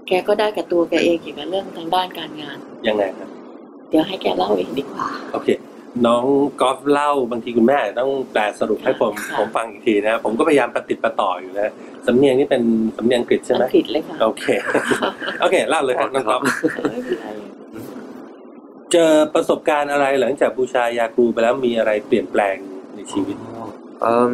แกก็ได้กับตัวแกเองเกี่ยวกับเรื่องทางด้านการงานยังไงครับเดี๋ยวให้แกเล่าเองดีกว่าโอเค น้องกอล์ฟเล่าบางทีคุณแม่ต้องแปลสรุปให้ผมค่ะผมฟังอีกทีนะผมก็พยายามประติดประต่ออยู่นะสำเนียงนี่เป็นสำเนียงอังกฤษใช่ไหมอังกฤษเลยค่ะโอเค โอเคเล่าเลยครับน้องกอล์ฟไม่เป็นไรเจอประสบการณ์อะไรหลังจากบูชายาครูไปแล้วมีอะไรเปลี่ยนแปลงในชีวิต Um,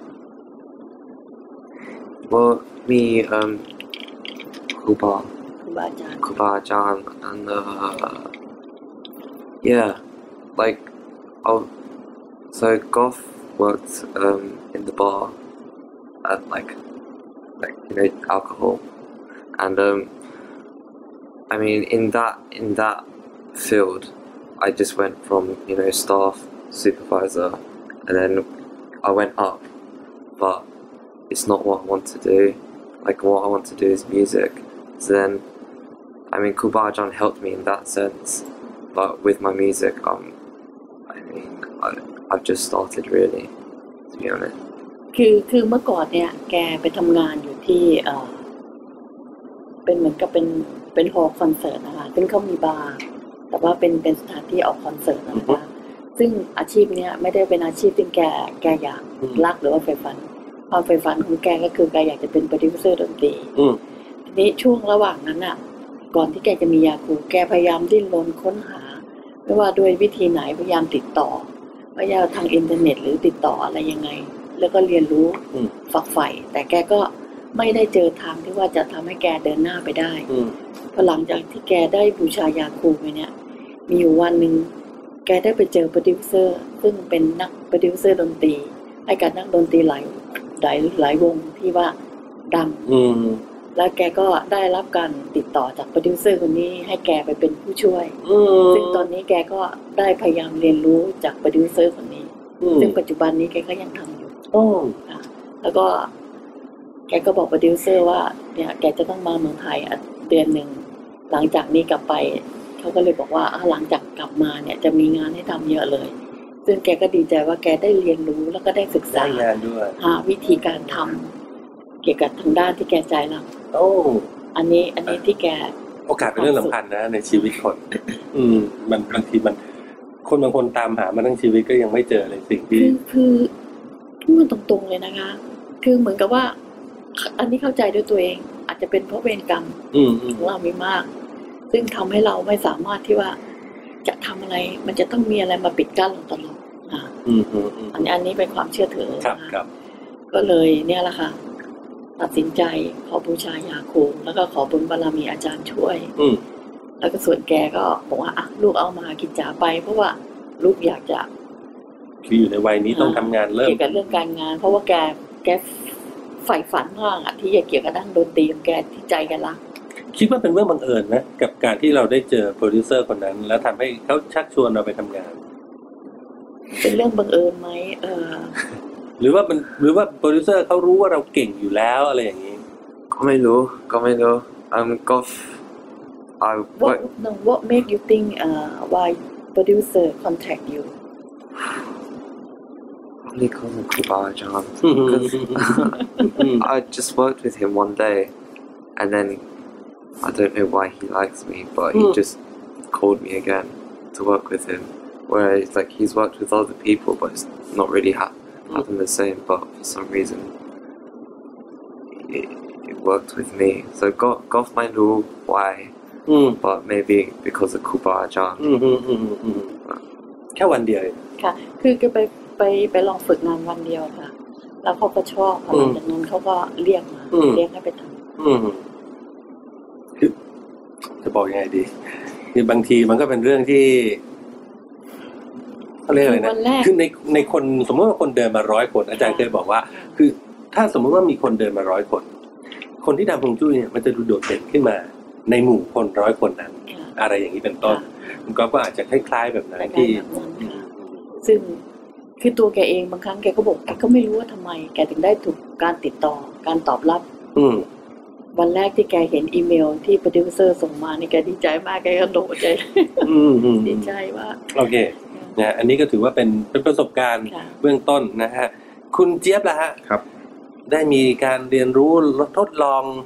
well, me, um, Kuba, ครูบาอาจารย์ Kuba Jan, and uh, yeah, like, oh, so Goff worked um in the bar at like, like you know, alcohol, and um, I mean, in that in that field, I just went from you know staff supervisor, and then I went up, but it's not what I want to do. Like what I want to do is music. So then, I mean, Kubajan helped me in that sense, but with my music, um, I mean, I, I've just started really, to be honest. คือคือเมื่อก่อนเนี่ยแกไปทำงานอยู่ที่เออเป็นเหมือนกับเป็นเป็นฮอลล์คอนเสิร์ตนะคะซึ่งเขามีบาร์แต่ว่าเป็นเป็นสถานที่ออกคอนเสิร์ตนะคะซึ่งอาชีพเนี้ยไม่ได้เป็นอาชีพที่แกแกอยากอืมรักหรือว่าใฝ่ฝันความใฝ่ฝันของแกก็คือแกอยากจะเป็นโปรดิวเซอร์ดนตรีอืมทีนี้ช่วงระหว่างนั้นอ่ะ ก่อนที่แกจะมียาคูแกพยายามดิ้นรนค้นหาไม่ว่าด้วยวิธีไหนพยายามติดต่อพยายามทางอินเทอร์เน็ตหรือติดต่ออะไรยังไง แล้วก็เรียนรู้อืมฝักใฝ่แต่แกก็ไม่ได้เจอทางที่ว่าจะทำให้แกเดินหน้าไปได้อืมพอหลังจากที่แกได้บูชายาคูไปเนี่ย มีอยู่วันหนึ่งแกได้ไปเจอโปรดิวเซอร์ซึ่งเป็นนักโปรดิวเซอร์ดนตรีให้กับนักดนตรีหลายหลายหลายวงที่ว่าดังอืมแล้วแกก็ได้รับการติดต่อจากโปรดิวเซอร์คนนี้ให้แกไปเป็นผู้ช่วยอืมซึ่งตอนนี้แกก็ได้พยายามเรียนรู้จากโปรดิวเซอร์คนนี้อืมซึ่งปัจจุบันนี้แกก็ยังทำอยู่โอ้ค่ะแล้วก็แกก็บอกโปรดิวเซอร์ว่าเนี่ยแกจะต้องมาเมืองไทยอ่ะเดือนหนึ่งหลังจากนี้กลับไปเขาก็เลยบอกว่าอ่ะหลังจากกลับมาเนี่ยจะมีงานให้ทำเยอะเลย ซึ่งแกก็ดีใจว่าแกได้เรียนรู้แล้วก็ได้ศึกได้ษางานด้วยหาวิธีการทำเกี่ยวกับทางด้านที่แกใจรักโอ้อันนี้อันนี้ที่แกโอกาสเป็นเรื่องสำคัญนะในชีวิตคน อืม มันบางทีมัน คนบางคนตามหามาทั้งชีวิตก็ยังไม่เจอเลยสิ่งที่คือคือพูดตรงๆเลยนะคะ คือเหมือนกับว่า อันนี้เข้าใจด้วยตัวเอง อาจจะเป็นเพราะเวรกรรมอืมอืมของเรามีมาก ซึ่งทำให้เราไม่สามารถที่ว่าจะทำอะไร มันจะต้องมีอะไรมาปิดกั้นเราตลอดอ่ะอืมอืมอืมอันนี้อันนี้เป็นความเชื่อถือครับนะะครับก็เลยเนี่ยแหละค่ะ ตัดสินใจขอบูชายาคูแล้วก็ขอบุญบารมีอาจารย์ช่วยอืมแล้วก็ส่วนแกก็บอกว่าอ่ะลูกเอามากิจจาไป เพราะว่าลูกอยากจะคืออยู่ในวัยนี้ต้องทำงานเริ่มเกี่ยวกับเรื่องการงาน เพราะว่าแกแกใฝ่ฝันมากอะที่จะเกี่ยวกับด้านดนตรีของแกที่ใจแกรักคิดว่าเป็นเรื่องบังเอิญไหมกับการที่เราได้เจอโปรดิวเซอร์คนนั้น แล้วทำให้เขาชักชวนเราไปทำงานเป็นเรื่องบังเอิญไหมเออหรือว่ามันหรือว่าโปรดิวเซอร์เขารู้ว่าเราเก่งอยู่แล้วอะไรอย่างนี้ก็ไม่รู้ก็ไม่รู้ um Goff I what what no what make you think uh why producer contact you only call him Kubajan อืม อืม I just worked with him one day, and then I don't know why he likes me, but he Mm. just called me again to work with him. Whereas, like, he's worked with other people, but it's not really ha- happened the same. But for some reason, it, it worked with me. So Goff, Goff might know why, อืม but maybe because of Kubajan. อืมอืมอืมอืมแค่วันเดียวเองค่ะ คือแกไปไปไปลองฝึกงานวันเดียวค่ะ แล้วเขาก็ชอบพอหลังจากนั้นเขาก็เรียกมาอืมเรียกให้ไปทอืมคือจะบอกยังไงดีคือบางทีมันก็เป็นเรื่องที่เขาำเรียกอะไรคือนะวันแรกคือในในคนสมมติว่าคนเดินมาร้อยคนอาจารย์เคยบอกว่า คือถ้าสมมติว่ามีคนเดินมาร้อยคน คนที่ทำฮวงจุ้ยเนี่ยมันจะดูโดดเด่นขึ้นมา ในหมู่คนร้อยคนนั้นค่ะอะไรอย่างนี้เป็นต้นคุณก๊อฟก็อาจจะคล้ายๆแบบนั้นคล้ายๆที่แบบนั้นค่ะ ซึ่งคือตัวแกเองบางครั้งแกก็บอกแกก็ไม่รู้ว่าทำไม แกถึงได้ถูกการติดต่อการตอบรับอืมวันแรกที่แกเห็นอีเมลที่โปรดิวเซอร์ส่งมานี่แกดีใจมากแกก็โดดใจอืมอืมดีใจว่าโอเคนะอันนี้ก็ถือว่าเป็นเป็นประสบการณ์ค่ะเบื้องต้นนะฮะคุณเจี๊ยบล่ะฮะครับได้มีการเรียนรู้ทดลอง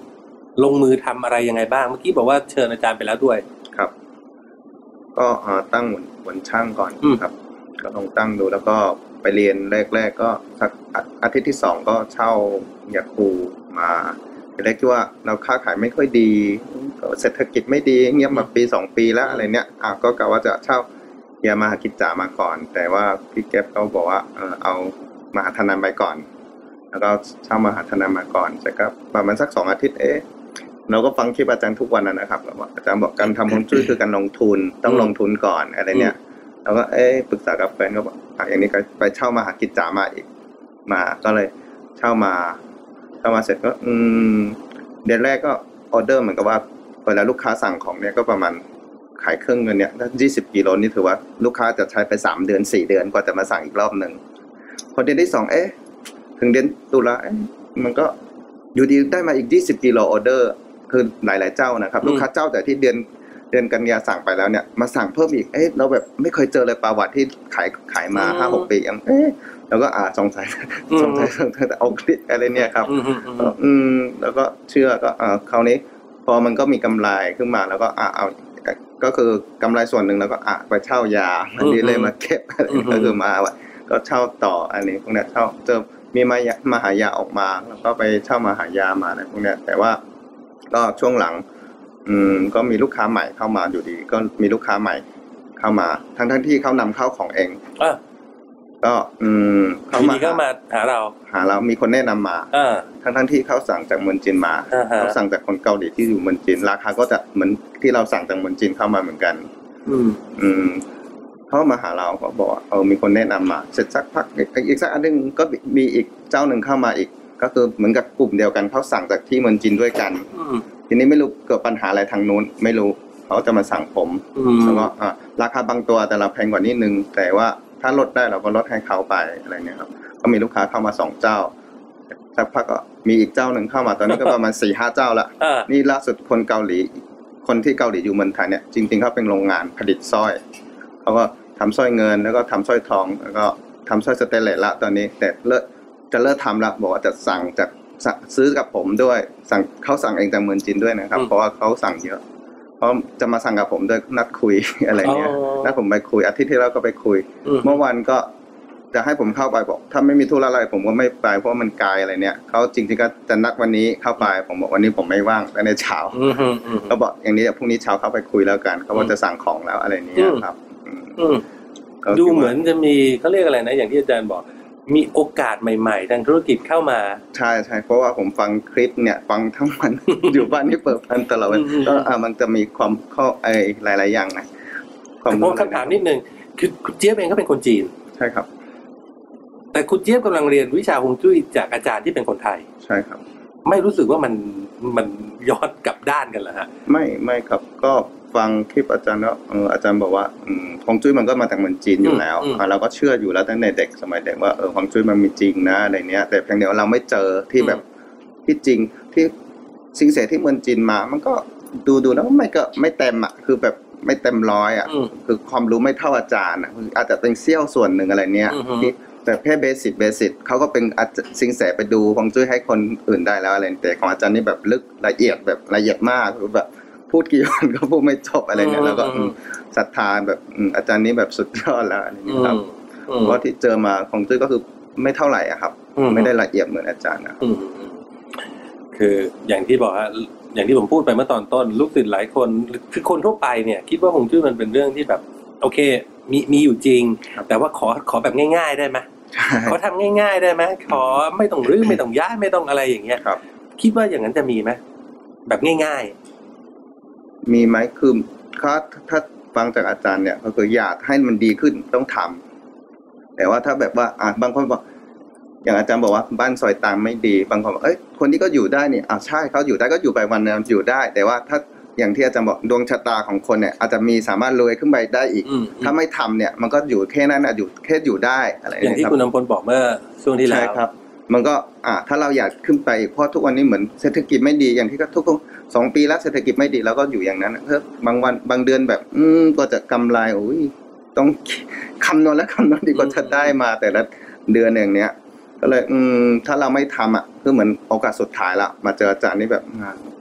ลงมือทำอะไรยังไงบ้างเมื่อกี้บอกว่าเชิญอาจารย์ไปแล้วด้วยครับ ก็ตั้งบนช่างก่อนครับก็ลองตั้งดูแล้วก็ไปเรียนแรกๆก็สักอาทิตย์ที่สองก็เช่ายาคูมาแรกที่ว่าเราค้าขายไม่ค่อยดีเศรษฐกิจไม่ดีเงียบมาปีสองปีแล้วอะไรเนี้ยอ่ะก็กะว่าจะเช่ายามาหากิจจามาก่อนแต่ว่าพี่แก๊ปเขาบอกว่าเออเอามหาธนามไปก่อนแล้วก็เช่ามหาธนามมาก่อนแต่ก็ประมาณสักสองอาทิตย์เอ๊ะเราก็ฟังคลิปอาจารย์ทุกวันนะครับอาจารย์บอกการทำฮวงจุ้ยคือการลงทุนต้องลงทุนก่อนอะไรเนี้ยเราก็เอ๊ะปรึกษากับแฟนก็บอกอ่ะอย่างนี้ก็ไปเช่ามหากิจจามาอีกมาก็เลยเช่ามาเช่ามาเสร็จก็อืมเดือนแรกก็ออเดอร์เหมือนกับว่าเวลาลูกค้าสั่งของเนี้ยก็ประมาณขายเครื่องเงินเนี้ยถ้ายี่สิบกิโลนี่ถือว่าลูกค้าจะใช้ไปสามเดือนสี่เดือนกว่าจะมาสั่งอีกรอบหนึ่งพอเดือนที่สองเอ๊ะถึงเดือนตุลาเอ๊ะมันก็อยู่ดีได้มาอีกยี่สิบกิโลออเดอร์คือหลายๆเจ้านะครับลูกค้าเจ้าแต่ที่เดือนเดือนกันยาสั่งไปแล้วเนี่ยมาสั่งเพิ่มอีกเอ๊ะเราแบบไม่เคยเจอเลยประวัติที่ขายขายมาห้าหกปียังเอ๊ะแล้วก็อ่าสงสัยสงสัยสงสัยแต่เอาคลิปอะไรเนี่ยครับอืมแล้วก็เชื่อก็อ่าคราวนี้พอมันก็มีกำไรขึ้นมาแล้วก็อ่าเอาก็คือกำไรส่วนหนึ่งแล้วก็อ่ะไปเช่ายามันดีเลยมาเก็บอะไรก็คือมาก็เช่าต่ออันนี้พวกนี้เช่าเจอมีมายามหายาออกมาแล้วก็ไปเช่ามหายามาอะไรพวกนี้แต่ว่าก็ช่วงหลังอืมก็มีลูกค้าใหม่เข้ามาอยู่ดีก็มีลูกค้าใหม่เข้ามาทั้งทั้งที่เขานำเข้าของเองก็อืมเขามาเข้ามาหาเราหาเรามีคนแนะนำมาทั้งทั้งที่เขาสั่งจากเมืองจีนมาเขาสั่งจากคนเกาหลีที่อยู่เมืองจีนราคาก็จะเหมือนที่เราสั่งจากเมืองจีนเข้ามาเหมือนกันอืมอืมเขามาหาเราเขาบอกเออมีคนแนะนำมาเสร็จสักพักอีกสักอันนึงก็มีอีกเจ้าหนึ่งเข้ามาอีกก็คือเหมือนกับกลุ่มเดียวกันเขาสั่งจากที่เมืองจีนด้วยกันทีนี้ไม่รู้เกิดปัญหาอะไรทางนู้นไม่รู้เขาจะมาสั่งผมแล้วก็ราคาบางตัวแต่เราแพงกว่านิดนึงแต่ว่าถ้าลดได้เราก็ลดให้เขาไปอะไรเนี่ยครับก็มีลูกค้าเข้ามาสองเจ้าสักพักก็มีอีกเจ้าหนึ่งเข้ามาตอนนี้ก็ประมาณสี่ห้าเจ้าละนี่ล่าสุดคนเกาหลีคนที่เกาหลีอยู่เมืองไทยเนี่ยจริงๆเขาเป็นโรงงานผลิตสร้อยเขาก็ทำสร้อยเงินแล้วก็ทำสร้อยทองแล้วก็ทำสร้อยสเตนเลสละตอนนี้แต่เลิกจะเลิกทำละบอกว่าจะสั่งจากซื้อกับผมด้วยสั่งเขาสั่งเองจากเมืองจีนด้วยนะครับเพราะว่าเขาสั่งเยอะเพราะจะมาสั่งกับผมด้วยนัดคุยอะไรเงี้ยนัดผมไปคุยอาทิตย์ที่แล้วก็ไปคุยเมื่อวันก็จะให้ผมเข้าไปบอกถ้าไม่มีธุระอะไรผมก็ไม่ไปเพราะมันไกลอะไรเนี่ยเขาจริงๆก็จะนัดวันนี้เข้าไปผมบอกวันนี้ผมไม่ว่างแต่ในเช้าเขาบอกอย่างนี้เดี๋ยวพรุ่งนี้เช้าเข้าไปคุยแล้วกันเขาว่าจะสั่งของแล้วอะไรเนี้ยครับดูเหมือนจะมีเขาเรียกอะไรนะอย่างที่อาจารย์บอกมีโอกาสใหม่ๆทางธุรกิจเข้ามาใช่ใช่เพราะว่าผมฟังคลิปเนี่ยฟังทั้งวันอยู่บ้านนี่เปิดพันตลอดก็อ่ามันจะมีความข้อไอ้หลายๆอย่างนะความรู้คำถามนิดนึงคือคุณเจี๊ยบเองก็เป็นคนจีนใช่ครับแต่คุณเจี๊ยบกำลังเรียนวิชาฮวงจุ้ยจากอาจารย์ที่เป็นคนไทยใช่ครับไม่รู้สึกว่ามันมันย้อนกลับด้านกันเหรอฮะไม่ไม่ครับก็ฟังคลิปอาจารย์แล้วเอออาจารย์บอกว่าอืมฮวงจุ้ยมันก็มาจากเมืองจีนอยู่แล้วเราก็เชื่ออยู่แล้วตั้งแต่เด็กสมัยเด็กว่าเออฮวงจุ้ยมันมีจริงนะอะไรเนี้ยแต่เพียงเดียวเราไม่เจอที่แบบที่จริงที่สิงเสที่เมืองจีนมามันก็ดูดูแล้วไม่ก็ไม่เต็มอ่ะคือแบบไม่เต็มร้อยอ่ะคือความรู้ไม่เท่าอาจารย์อ่ะอาจจะเป็นเสี้ยวส่วนหนึ่งอะไรเนี้ยที่แต่แค่เบสิกเบสิกเขาก็เป็นสิงเสไปดูฮวงจุ้ยให้คนอื่นได้แล้วอะไรแต่ของอาจารย์นี่แบบลึกละเอียดแบบละเอียดมากคือแบบพูดกี่วันก็พูดไม่จบอะไรเนี่ยแล้วก็ศรัทธาแบบอาจารย์นี้แบบสุดยอดแล้วอะไรนี้ครับเพราะที่เจอมาฮวงจุ้ยก็คือไม่เท่าไหร่อะครับไม่ได้ละเอียดเหมือนอาจารย์นะคืออย่างที่บอกฮะอย่างที่ผมพูดไปเมื่อตอนต้นลูกศิษย์หลายคนคือคนทั่วไปเนี่ยคิดว่าฮวงจุ้ยมันเป็นเรื่องที่แบบโอเคมีมีอยู่จริงแต่ว่าขอขอแบบง่ายๆได้ไหมขอทำง่ายๆได้ไหมขอไม่ต้องรื้อไม่ต้องย้ายไม่ต้องอะไรอย่างเงี้ยคิดว่าอย่างนั้นจะมีไหมแบบง่ายๆมีไหมคือถ้าถ้าฟังจากอาจารย์เนี่ยก็คืออยากให้มันดีขึ้นต้องทำแต่ว่าถ้าแบบว่าอ่ะบางคนบอกอย่างอาจารย์บอกว่าบ้านซอยตามไม่ดีบางคนบอกเอ้ยคนที่ก็อยู่ได้นี่อ่ะใช่เขาอยู่ได้ก็อยู่ไปวันนึงอยู่ได้แต่ว่าถ้าอย่างที่อาจารย์บอกดวงชะตาของคนเนี่ยอาจจะมีสามารถรวยขึ้นไปได้อีกถ้าไม่ทำเนี่ยมันก็อยู่แค่นั้นอ่ะอยู่แค่อยู่ได้อะไรอย่างที่คุณนำพลบอกเมื่อช่วงที่แล้วใช่ครับมันก็อ่ะถ้าเราอยากขึ้นไปเพราะทุกวันนี้เหมือนเศรษฐกิจไม่ดีอย่างที่ก็ทุกๆสองปีแล้วเศรษฐกิจไม่ดีแล้วก็อยู่อย่างนั้นเออบางวันบางเดือนแบบอืมก็จะกำไรโอ้ยต้องคำนวณและคำนวณดีกว่าจะได้มาแต่ละเดือนอย่างเนี้ยก็เลยอืมถ้าเราไม่ทำอ่ะคือเหมือนโอกาสสุดท้ายละมาเจออาจารย์นี่แบบ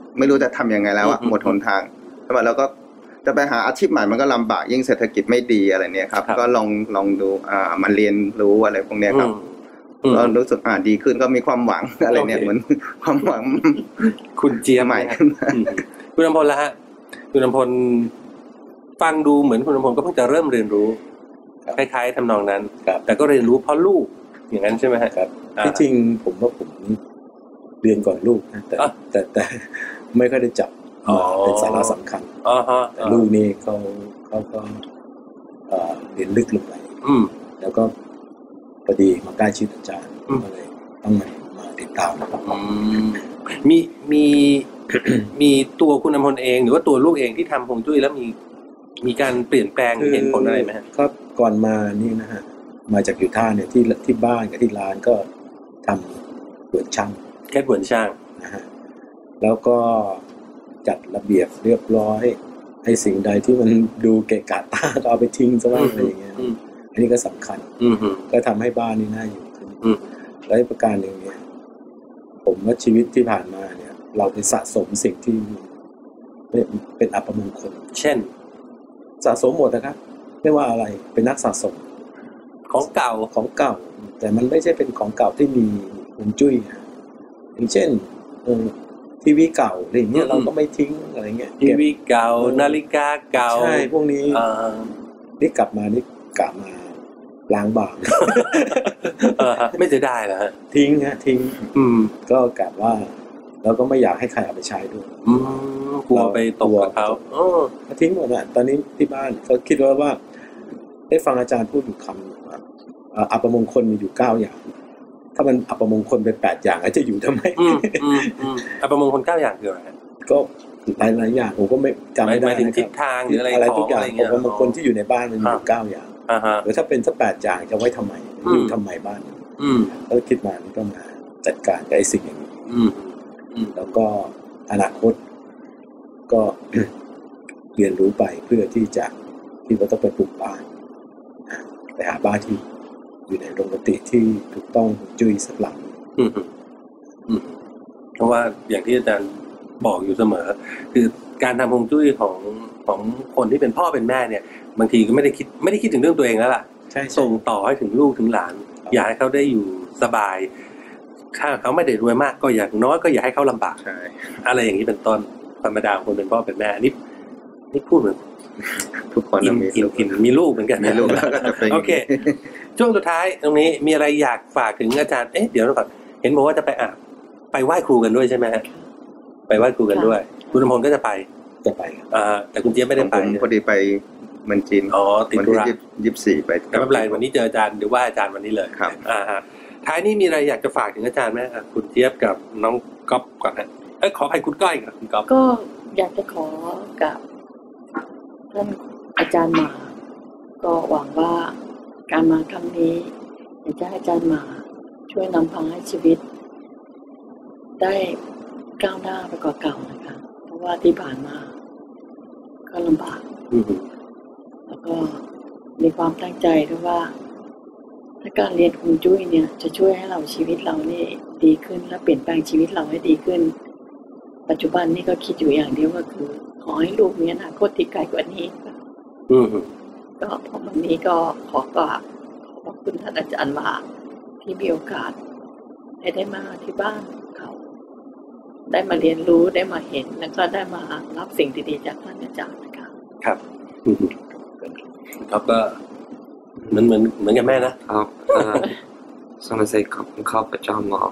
ไม่รู้จะทำยังไงแล้วอะอืมหมดหนทางแล้วเราก็จะไปหาอาชีพใหม่มันก็ลำบากยิ่งเศรษฐกิจไม่ดีอะไรเนี่ยครับครับก็ลองลองดูอ่ามาเรียนรู้อะไรพวกเนี้ยครับอืมก็รู้สึกอ่าดีขึ้นก็มีความหวังอะไรเนี่ยโอเคเหมือน ความหวังคุณเจี๊ยบใหม่นะฮะอืมคุณอำพลละฮะคุณอำพลฟังดูเหมือนคุณอำพลก็เพิ่งจะเริ่มเรียนรู้ครับคล้ายๆทำนองนั้นครับแต่ก็เรียนรู้เพราะลูกอย่างนั้นใช่ไหมฮะครับอ่าที่จริงผมว่าผมเรียนก่อนลูกนะแต่อ่ะแต่แต่ไม่ค่อยได้จับอ๋อมาเป็นสาระสำคัญอ๋อฮะแต่ลูกนี่เขาเขาก็เอ่อเรียนลึกลงไปอืมแล้วก็พอดีมาใกล้ชิดอาจารย์อืมก็เลยต้องมามาติดตามนะครับอืมมีมี มีตัวคุณอำพลเองหรือว่าตัวลูกเองที่ทำฮวงจุ้ยแล้วมี มีการเปลี่ยนแปลงหรือเห็นผลอะไรไหมฮะครับก่อนมานี่นะฮะมาจากยูท่าห์เนี่ยที่ที่บ้านกับที่ร้านก็ทำเหมือนช่างแค่เหมือนช่างนะฮะแล้วก็จัดระเบียบเรียบร้อยให้สิ่งใดที่มันดูเกะกะตาก็เอาไปทิ้งซะบ้างอะไรอย่างเงี้ยอืมอันนี้ก็สำคัญอืมอืมก็ทำให้บ้านนี่น่าอยู่ขึ้นอืมและอีกประการหนึ่งเนี่ย ผมว่าชีวิตที่ผ่านมาเนี่ย เราไปสะสมสิ่งที่เป็นเป็นอัปมงคลเช่นสะสมหมดนะครับ ไม่ว่าอะไรเป็นนักสะสมของเก่าของเก่า แต่มันไม่ใช่เป็นของเก่าที่มีฮวงจุ้ยนะอย่างเช่นเออทีวีเก่าอะไรอย่างเงี้ยเราก็ไม่ทิ้งอะไรเงี้ยทีเก็บวีเก่านาฬิกาเก่าใช่พวกนี้เอ่อนี่กลับมานี่กลับมาล้างบางเออฮะไม่เสียดายเหรอฮะทิ้งฮะทิ้งอืมก็กลับว่าเราก็ไม่อยากให้ใครเอาไปใช้ด้วยอืมกลัวไปตกกับเขาเออทิ้งหมดอ่ะตอนนี้ที่บ้านเขาคิดว่าว่าได้ฟังอาจารย์พูดอยู่คำว่าเอ่ออัปมงคลมีอยู่เก้าอย่าง ถ้ามันอัปมงคลเป็นแปดอย่างอาจจะอยู่ทำไมอืมอืมอืมอัปมงคลเก้าอย่างคืออะไรฮะก็หลายหลายๆอย่างผมก็ไม่จำไม่หได้มายถึงนะคทิรัศบทางหรืออะไรอะไรขทุอก งอย่าอะงไรอัเงี้ยปมงคลที่อยู่ในบ้านมันมีอยู่เก้าอย่างอ่าฮะหรือถ้าเป็นสักแปดอย่างจะไว้ทำไมอืมอยู่ทำไมบ้านอืมแล้วคิดมานี่ก็มาจัดการกับไอ้สิ่งอย่างนี้อืมอืมแล้วก็อนาคตก็ เรียนรู้ไปเพื่อที่จะที่เราต้องไปปลูกบ้านนะไปหาบ้านที่อยู่ในโรงดนตรีที่ถูกต้องจุ้ยสักหลังอืมอืมเพราะว่าอย่างที่อาจารย์บอกอยู่เสมอ คือการทำฮวงจุ้ยของของคนที่เป็นพ่อเป็นแม่เนี่ย บางทีก็ไม่ได้คิดไม่ได้คิดถึงเรื่องตัวเองแล้วล่ะใช่ส่งต่อให้ถึงลูกถึงหลาน อยากให้เขาได้อยู่สบาย ถ้าเขาไม่ได้รวยมากก็อย่างน้อยก็อย่าให้เขาลำบากใช่อะไรอย่างนี้เป็นต้นธรรมดาคนเป็นพ่อเป็นแม่นี่นี่พูดเหมือนทุกคนอินมีอินอินมีลูกเหมือนกันมีลูกแล้วก็จะเป็นโอเค ช่วงสุดท้ายตรงนี้มีอะไรอยากฝากถึงอาจารย์เอ๊ะเดี๋ยวก่อนเห็นบอกว่าจะไปอาบไปไหว้ครูกันด้วยใช่ไหมฮะไปไหว้ครูกันด้วย คุณอมรก็จะไปจะไปอ่าแต่คุณเจี๊ยบไม่ได้ไปผมพอดีไปเมืองจีนอ๋อติดวันธุที่ระยี่สิบสี่ไปแต่ไม่เป็นไรวันนี้เจออาจารย์เดี๋ยวว่าอาจารย์วันนี้เลยครับอ่าฮะท้ายนี้มีอะไรอยากจะฝากถึงอาจารย์ไหมครับคุณเจี๊ยบกับน้องก๊อฟก่อนฮะเอ้ยขออภัยคุณก้อยกับคุณก๊อฟก็อยากจะขอกับท่านอาจารย์หมา ก็หวังว่าการมาครั้งนี้อยากจะให้อาจารย์หมา ช่วยนำพาให้ชีวิต ได้ก้าวหน้าไปกว่าเก่านะคะเพราะว่าที่ผ่านมาก็ลำบากอืมแล้วก็มีความตั้งใจด้วยว่า ถ้าการเรียนฮวงจุ้ยเนี่ย จะช่วยให้เราชีวิตเรานี่ดีขึ้นและเปลี่ยนแปลงชีวิตเราให้ดีขึ้น ปัจจุบันนี่ก็คิดอยู่อย่างเดียวก็คือ ขอให้ลูกมีอนาคตที่ไกลกว่านี้ค่ะอืมก็พอวันนี้ก็ขอกราบขอบคุณท่านอาจารย์มาที่มีโอกาสให้ได้มาที่บ้านเขา ได้มาเรียนรู้ได้มาเห็นแล้วก็ได้มารับสิ่งดีๆจากท่านอาจารย์นะคะครับอืมก๊อฟก็เหมือนเหมือนเหมือนกับแม่นะครับเอ่อ just want to say ขอบคุณครับอาจารย์หมอ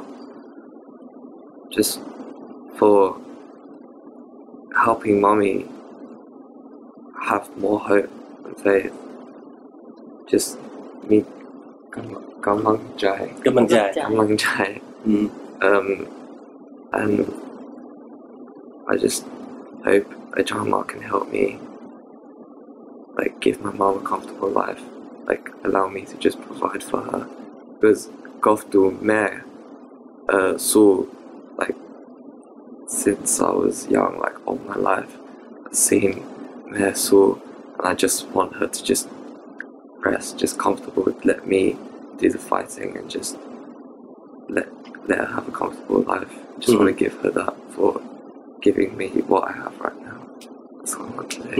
just for helping mommy have more hope and faith just มีกำกำลังใจกำลังใจกำลังใจอืม um and I just hope Ajahn Mark can help me like give my mom a comfortable life, like allow me to just provide for her, because Gofdu Meh uh saw like since I was young, like all my life I've seen Meh saw, and I just want her to just rest, just comfortable, let me do the fighting and just let let her have a comfortable life. Just Mhm. want to give her that for giving me what I have right now. That's all I want to say.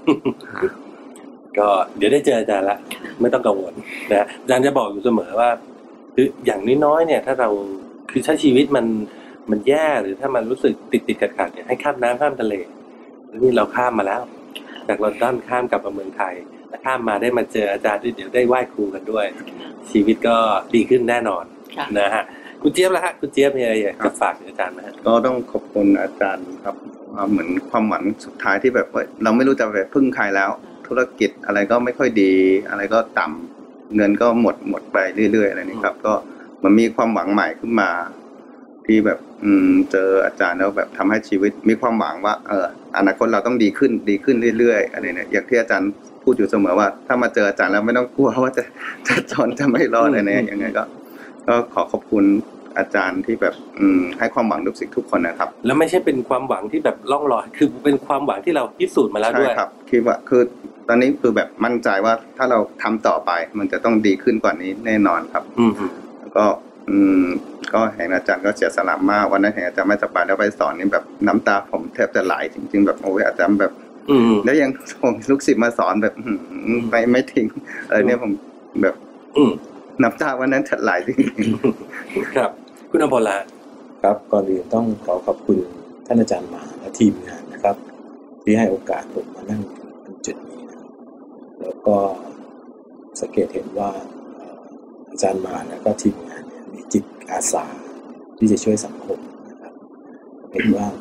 ก็เดี๋ยวได้เจออาจารย์ละไม่ต้องกังวลนะอาจารย์จะบอกอยู่เสมอว่าคืออย่างน้อยๆเนี่ยถ้าเราคือใช้ชีวิตมันมันแย่หรือถ้ามันรู้สึกติดติดขัดขัดเนี่ยให้ข้ามน้ำข้ามทะเลแล้วนี่เราข้ามมาแล้วจากลอนดอนข้ามกลับมาเมืองไทยและข้ามมาได้มาเจออาจารย์ที่เดี๋ยวได้ไหว้ครูกันด้วยชีวิตก็ดีขึ้นแน่นอนนะฮะคุณเจี๊ยบละฮะคุณเจี๊ยบมีอะไรอยากจะฝากถึงอาจารย์นะฮะก็ต้องขอบคุณอาจารย์ครับเหมือนความหวังสุดท้ายที่แบบเราไม่รู้จะไปพึ่งใครแล้วธุรกิจอะไรก็ไม่ค่อยดีอะไรก็ต่ำเงินก็หมดหมดไปเรื่อยๆอะไรนี่ครับก็มันมีความหวังใหม่ขึ้นมาที่แบบอืมเจออาจารย์แล้วแบบทำให้ชีวิตมีความหวังว่าเอออนาคตเราต้องดีขึ้นดีขึ้นเรื่อยๆอะไรเนี่ยอย่างที่อาจารย์พูดอยู่เสมอว่าถ้ามาเจออาจารย์แล้วไม่ต้องกลัวว่าจะจะจนจะไม่รอดอะไรเนี่ยยังไงก็ก็ขอขอบคุณอาจารย์ที่แบบอืมให้ความหวังทุกสิ่งทุกคนนะครับแล้วไม่ใช่เป็นความหวังที่แบบล่องลอยคือเป็นความหวังที่เราพิสูจน์มาแล้วด้วยใช่ครับคิดว่าคือตอนนี้คือแบบมั่นใจว่าถ้าเราทำต่อไปมันจะต้องดีขึ้นกว่านี้แน่นอนครับอืมแล้วก็อืมก็เห็นอาจารย์ก็เสียสละมากวันนั้นเห็นอาจารย์ไม่สบายแล้วไปสอนนี่แบบน้ำตาผมแทบจะไหลจริงๆแบบโอ้ยอาจารย์แบบแล้วยังส่งลูกศิษย์มาสอนแบบไม่ไม่ทิ้งอะไรเนี่ยผมแบบน้ำตาวันนั้นจะไหลจริงๆครับคุณอภรละครับก่อนอื่นต้องขอขอบคุณท่านอาจารย์มาและทีมงานนะครับที่ให้โอกาสผมมานั่งจุดนี้นะแล้วก็สังเกตเห็นว่าอาจารย์มาแล้วก็ทีมงานเนี่ยมีจิตอาสาที่จะช่วยสังคมนะครับเห็นว่า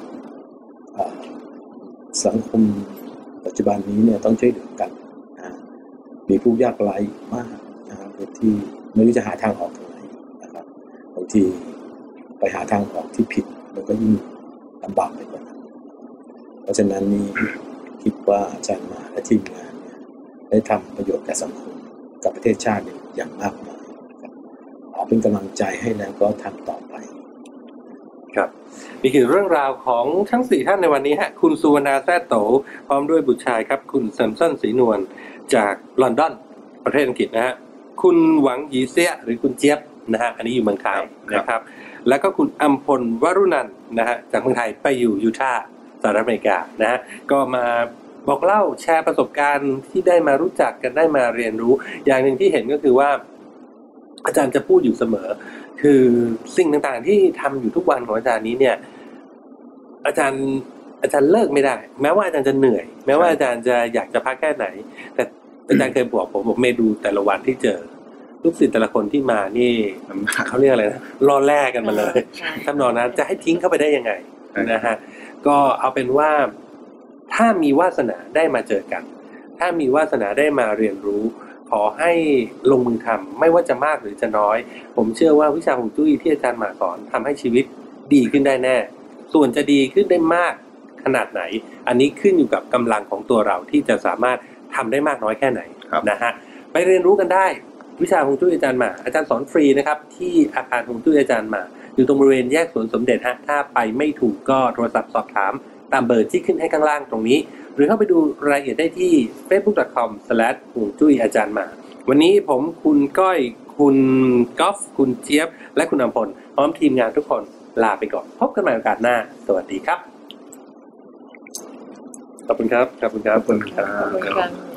สังคมปัจจุบันนี้เนี่ยต้องช่วยเหลือกันนะมีผู้ยากไร้มากนะครับที่ไม่รู้จะหาทางออกทางไหนนะครับบางทีไปหาทางออกที่ผิดมันก็ยิ่งลำบากไปกว่านั้นเพราะฉะนั้นนี่คิดว่าอาจารย์มาและทีมงานเนี่ยได้ทำประโยชน์แก่สังคมกับประเทศชาติอย่างมากมายครับขอเป็นกำลังใจให้แล้วก็ทำต่อไปครับนี่คือเรื่องราวของทั้งสี่ท่านในวันนี้ฮะคุณสุวรรณาแซ่โตพร้อมด้วยบุตรชายครับคุณแซมสันศรีนวลจากลอนดอนประเทศอังกฤษนะฮะคุณหวังหยีเซี่ยหรือคุณเจี๊ยบนะฮะอันนี้อยู่เมืองไทยนะครับแล้วก็คุณอัมพลวรุนันท์นะฮะจากเมืองไทยไปอยู่ยูทาห์สหรัฐอเมริกานะฮะก็มาบอกเล่าแชร์ประสบการณ์ที่ได้มารู้จักกันได้มาเรียนรู้อย่างหนึ่งที่เห็นก็คือว่าอาจารย์จะพูดอยู่เสมอคือสิ่งต่างๆที่ทำอยู่ทุกวันของอาจารย์นี้เนี่ยอาจารย์อาจารย์เลิกไม่ได้แม้ว่าอาจารย์จะเหนื่อยแม้ว่าอาจารย์จะอยากจะพักแค่ไหนแต่อาจารย์เคยบอกผมบอกเมดูแต่ละวันที่เจอลูกศิษย์แต่ละคนที่มานี่เขาเรียกอะไรนะล่อแร่กันมาเลยทำนองนั้นจะให้ทิ้งเข้าไปได้ยังไงนะฮะก็เอาเป็นว่าถ้ามีวาสนาได้มาเจอกันถ้ามีวาสนาได้มาเรียนรู้ขอให้ลงมือทำไม่ว่าจะมากหรือจะน้อยผมเชื่อว่าวิชาฮวงจุ้ยที่อาจารย์มาสอนทำให้ชีวิตดีขึ้นได้แน่ส่วนจะดีขึ้นได้มากขนาดไหนอันนี้ขึ้นอยู่กับกำลังของตัวเราที่จะสามารถทำได้มากน้อยแค่ไหนนะฮะไปเรียนรู้กันได้วิชาฮวงจุ้ยอาจารย์มาอาจารย์สอนฟรีนะครับที่อาคารฮวงจุ้ยอาจารย์มาอยู่ตรงบริเวณแยกสวนสมเด็จฮะถ้าไปไม่ถูกก็โทรศัพท์สอบถามตามเบอร์ที่ขึ้นให้ข้างล่างตรงนี้หรือเข้าไปดูรายละเอียดได้ที่ เฟซบุ๊ก ดอท คอม สแลช ฮวงจุ้ยอาจารย์มาวันนี้ผมคุณก้อยคุณกอล์ฟคุณเจี๊ยบและคุณอำพลพร้อมทีมงานทุกคนลาไปก่อนพบกันใหม่โอกาสหน้าสวัสดีครับขอบคุณครับขอบคุณครับขอบคุณครับ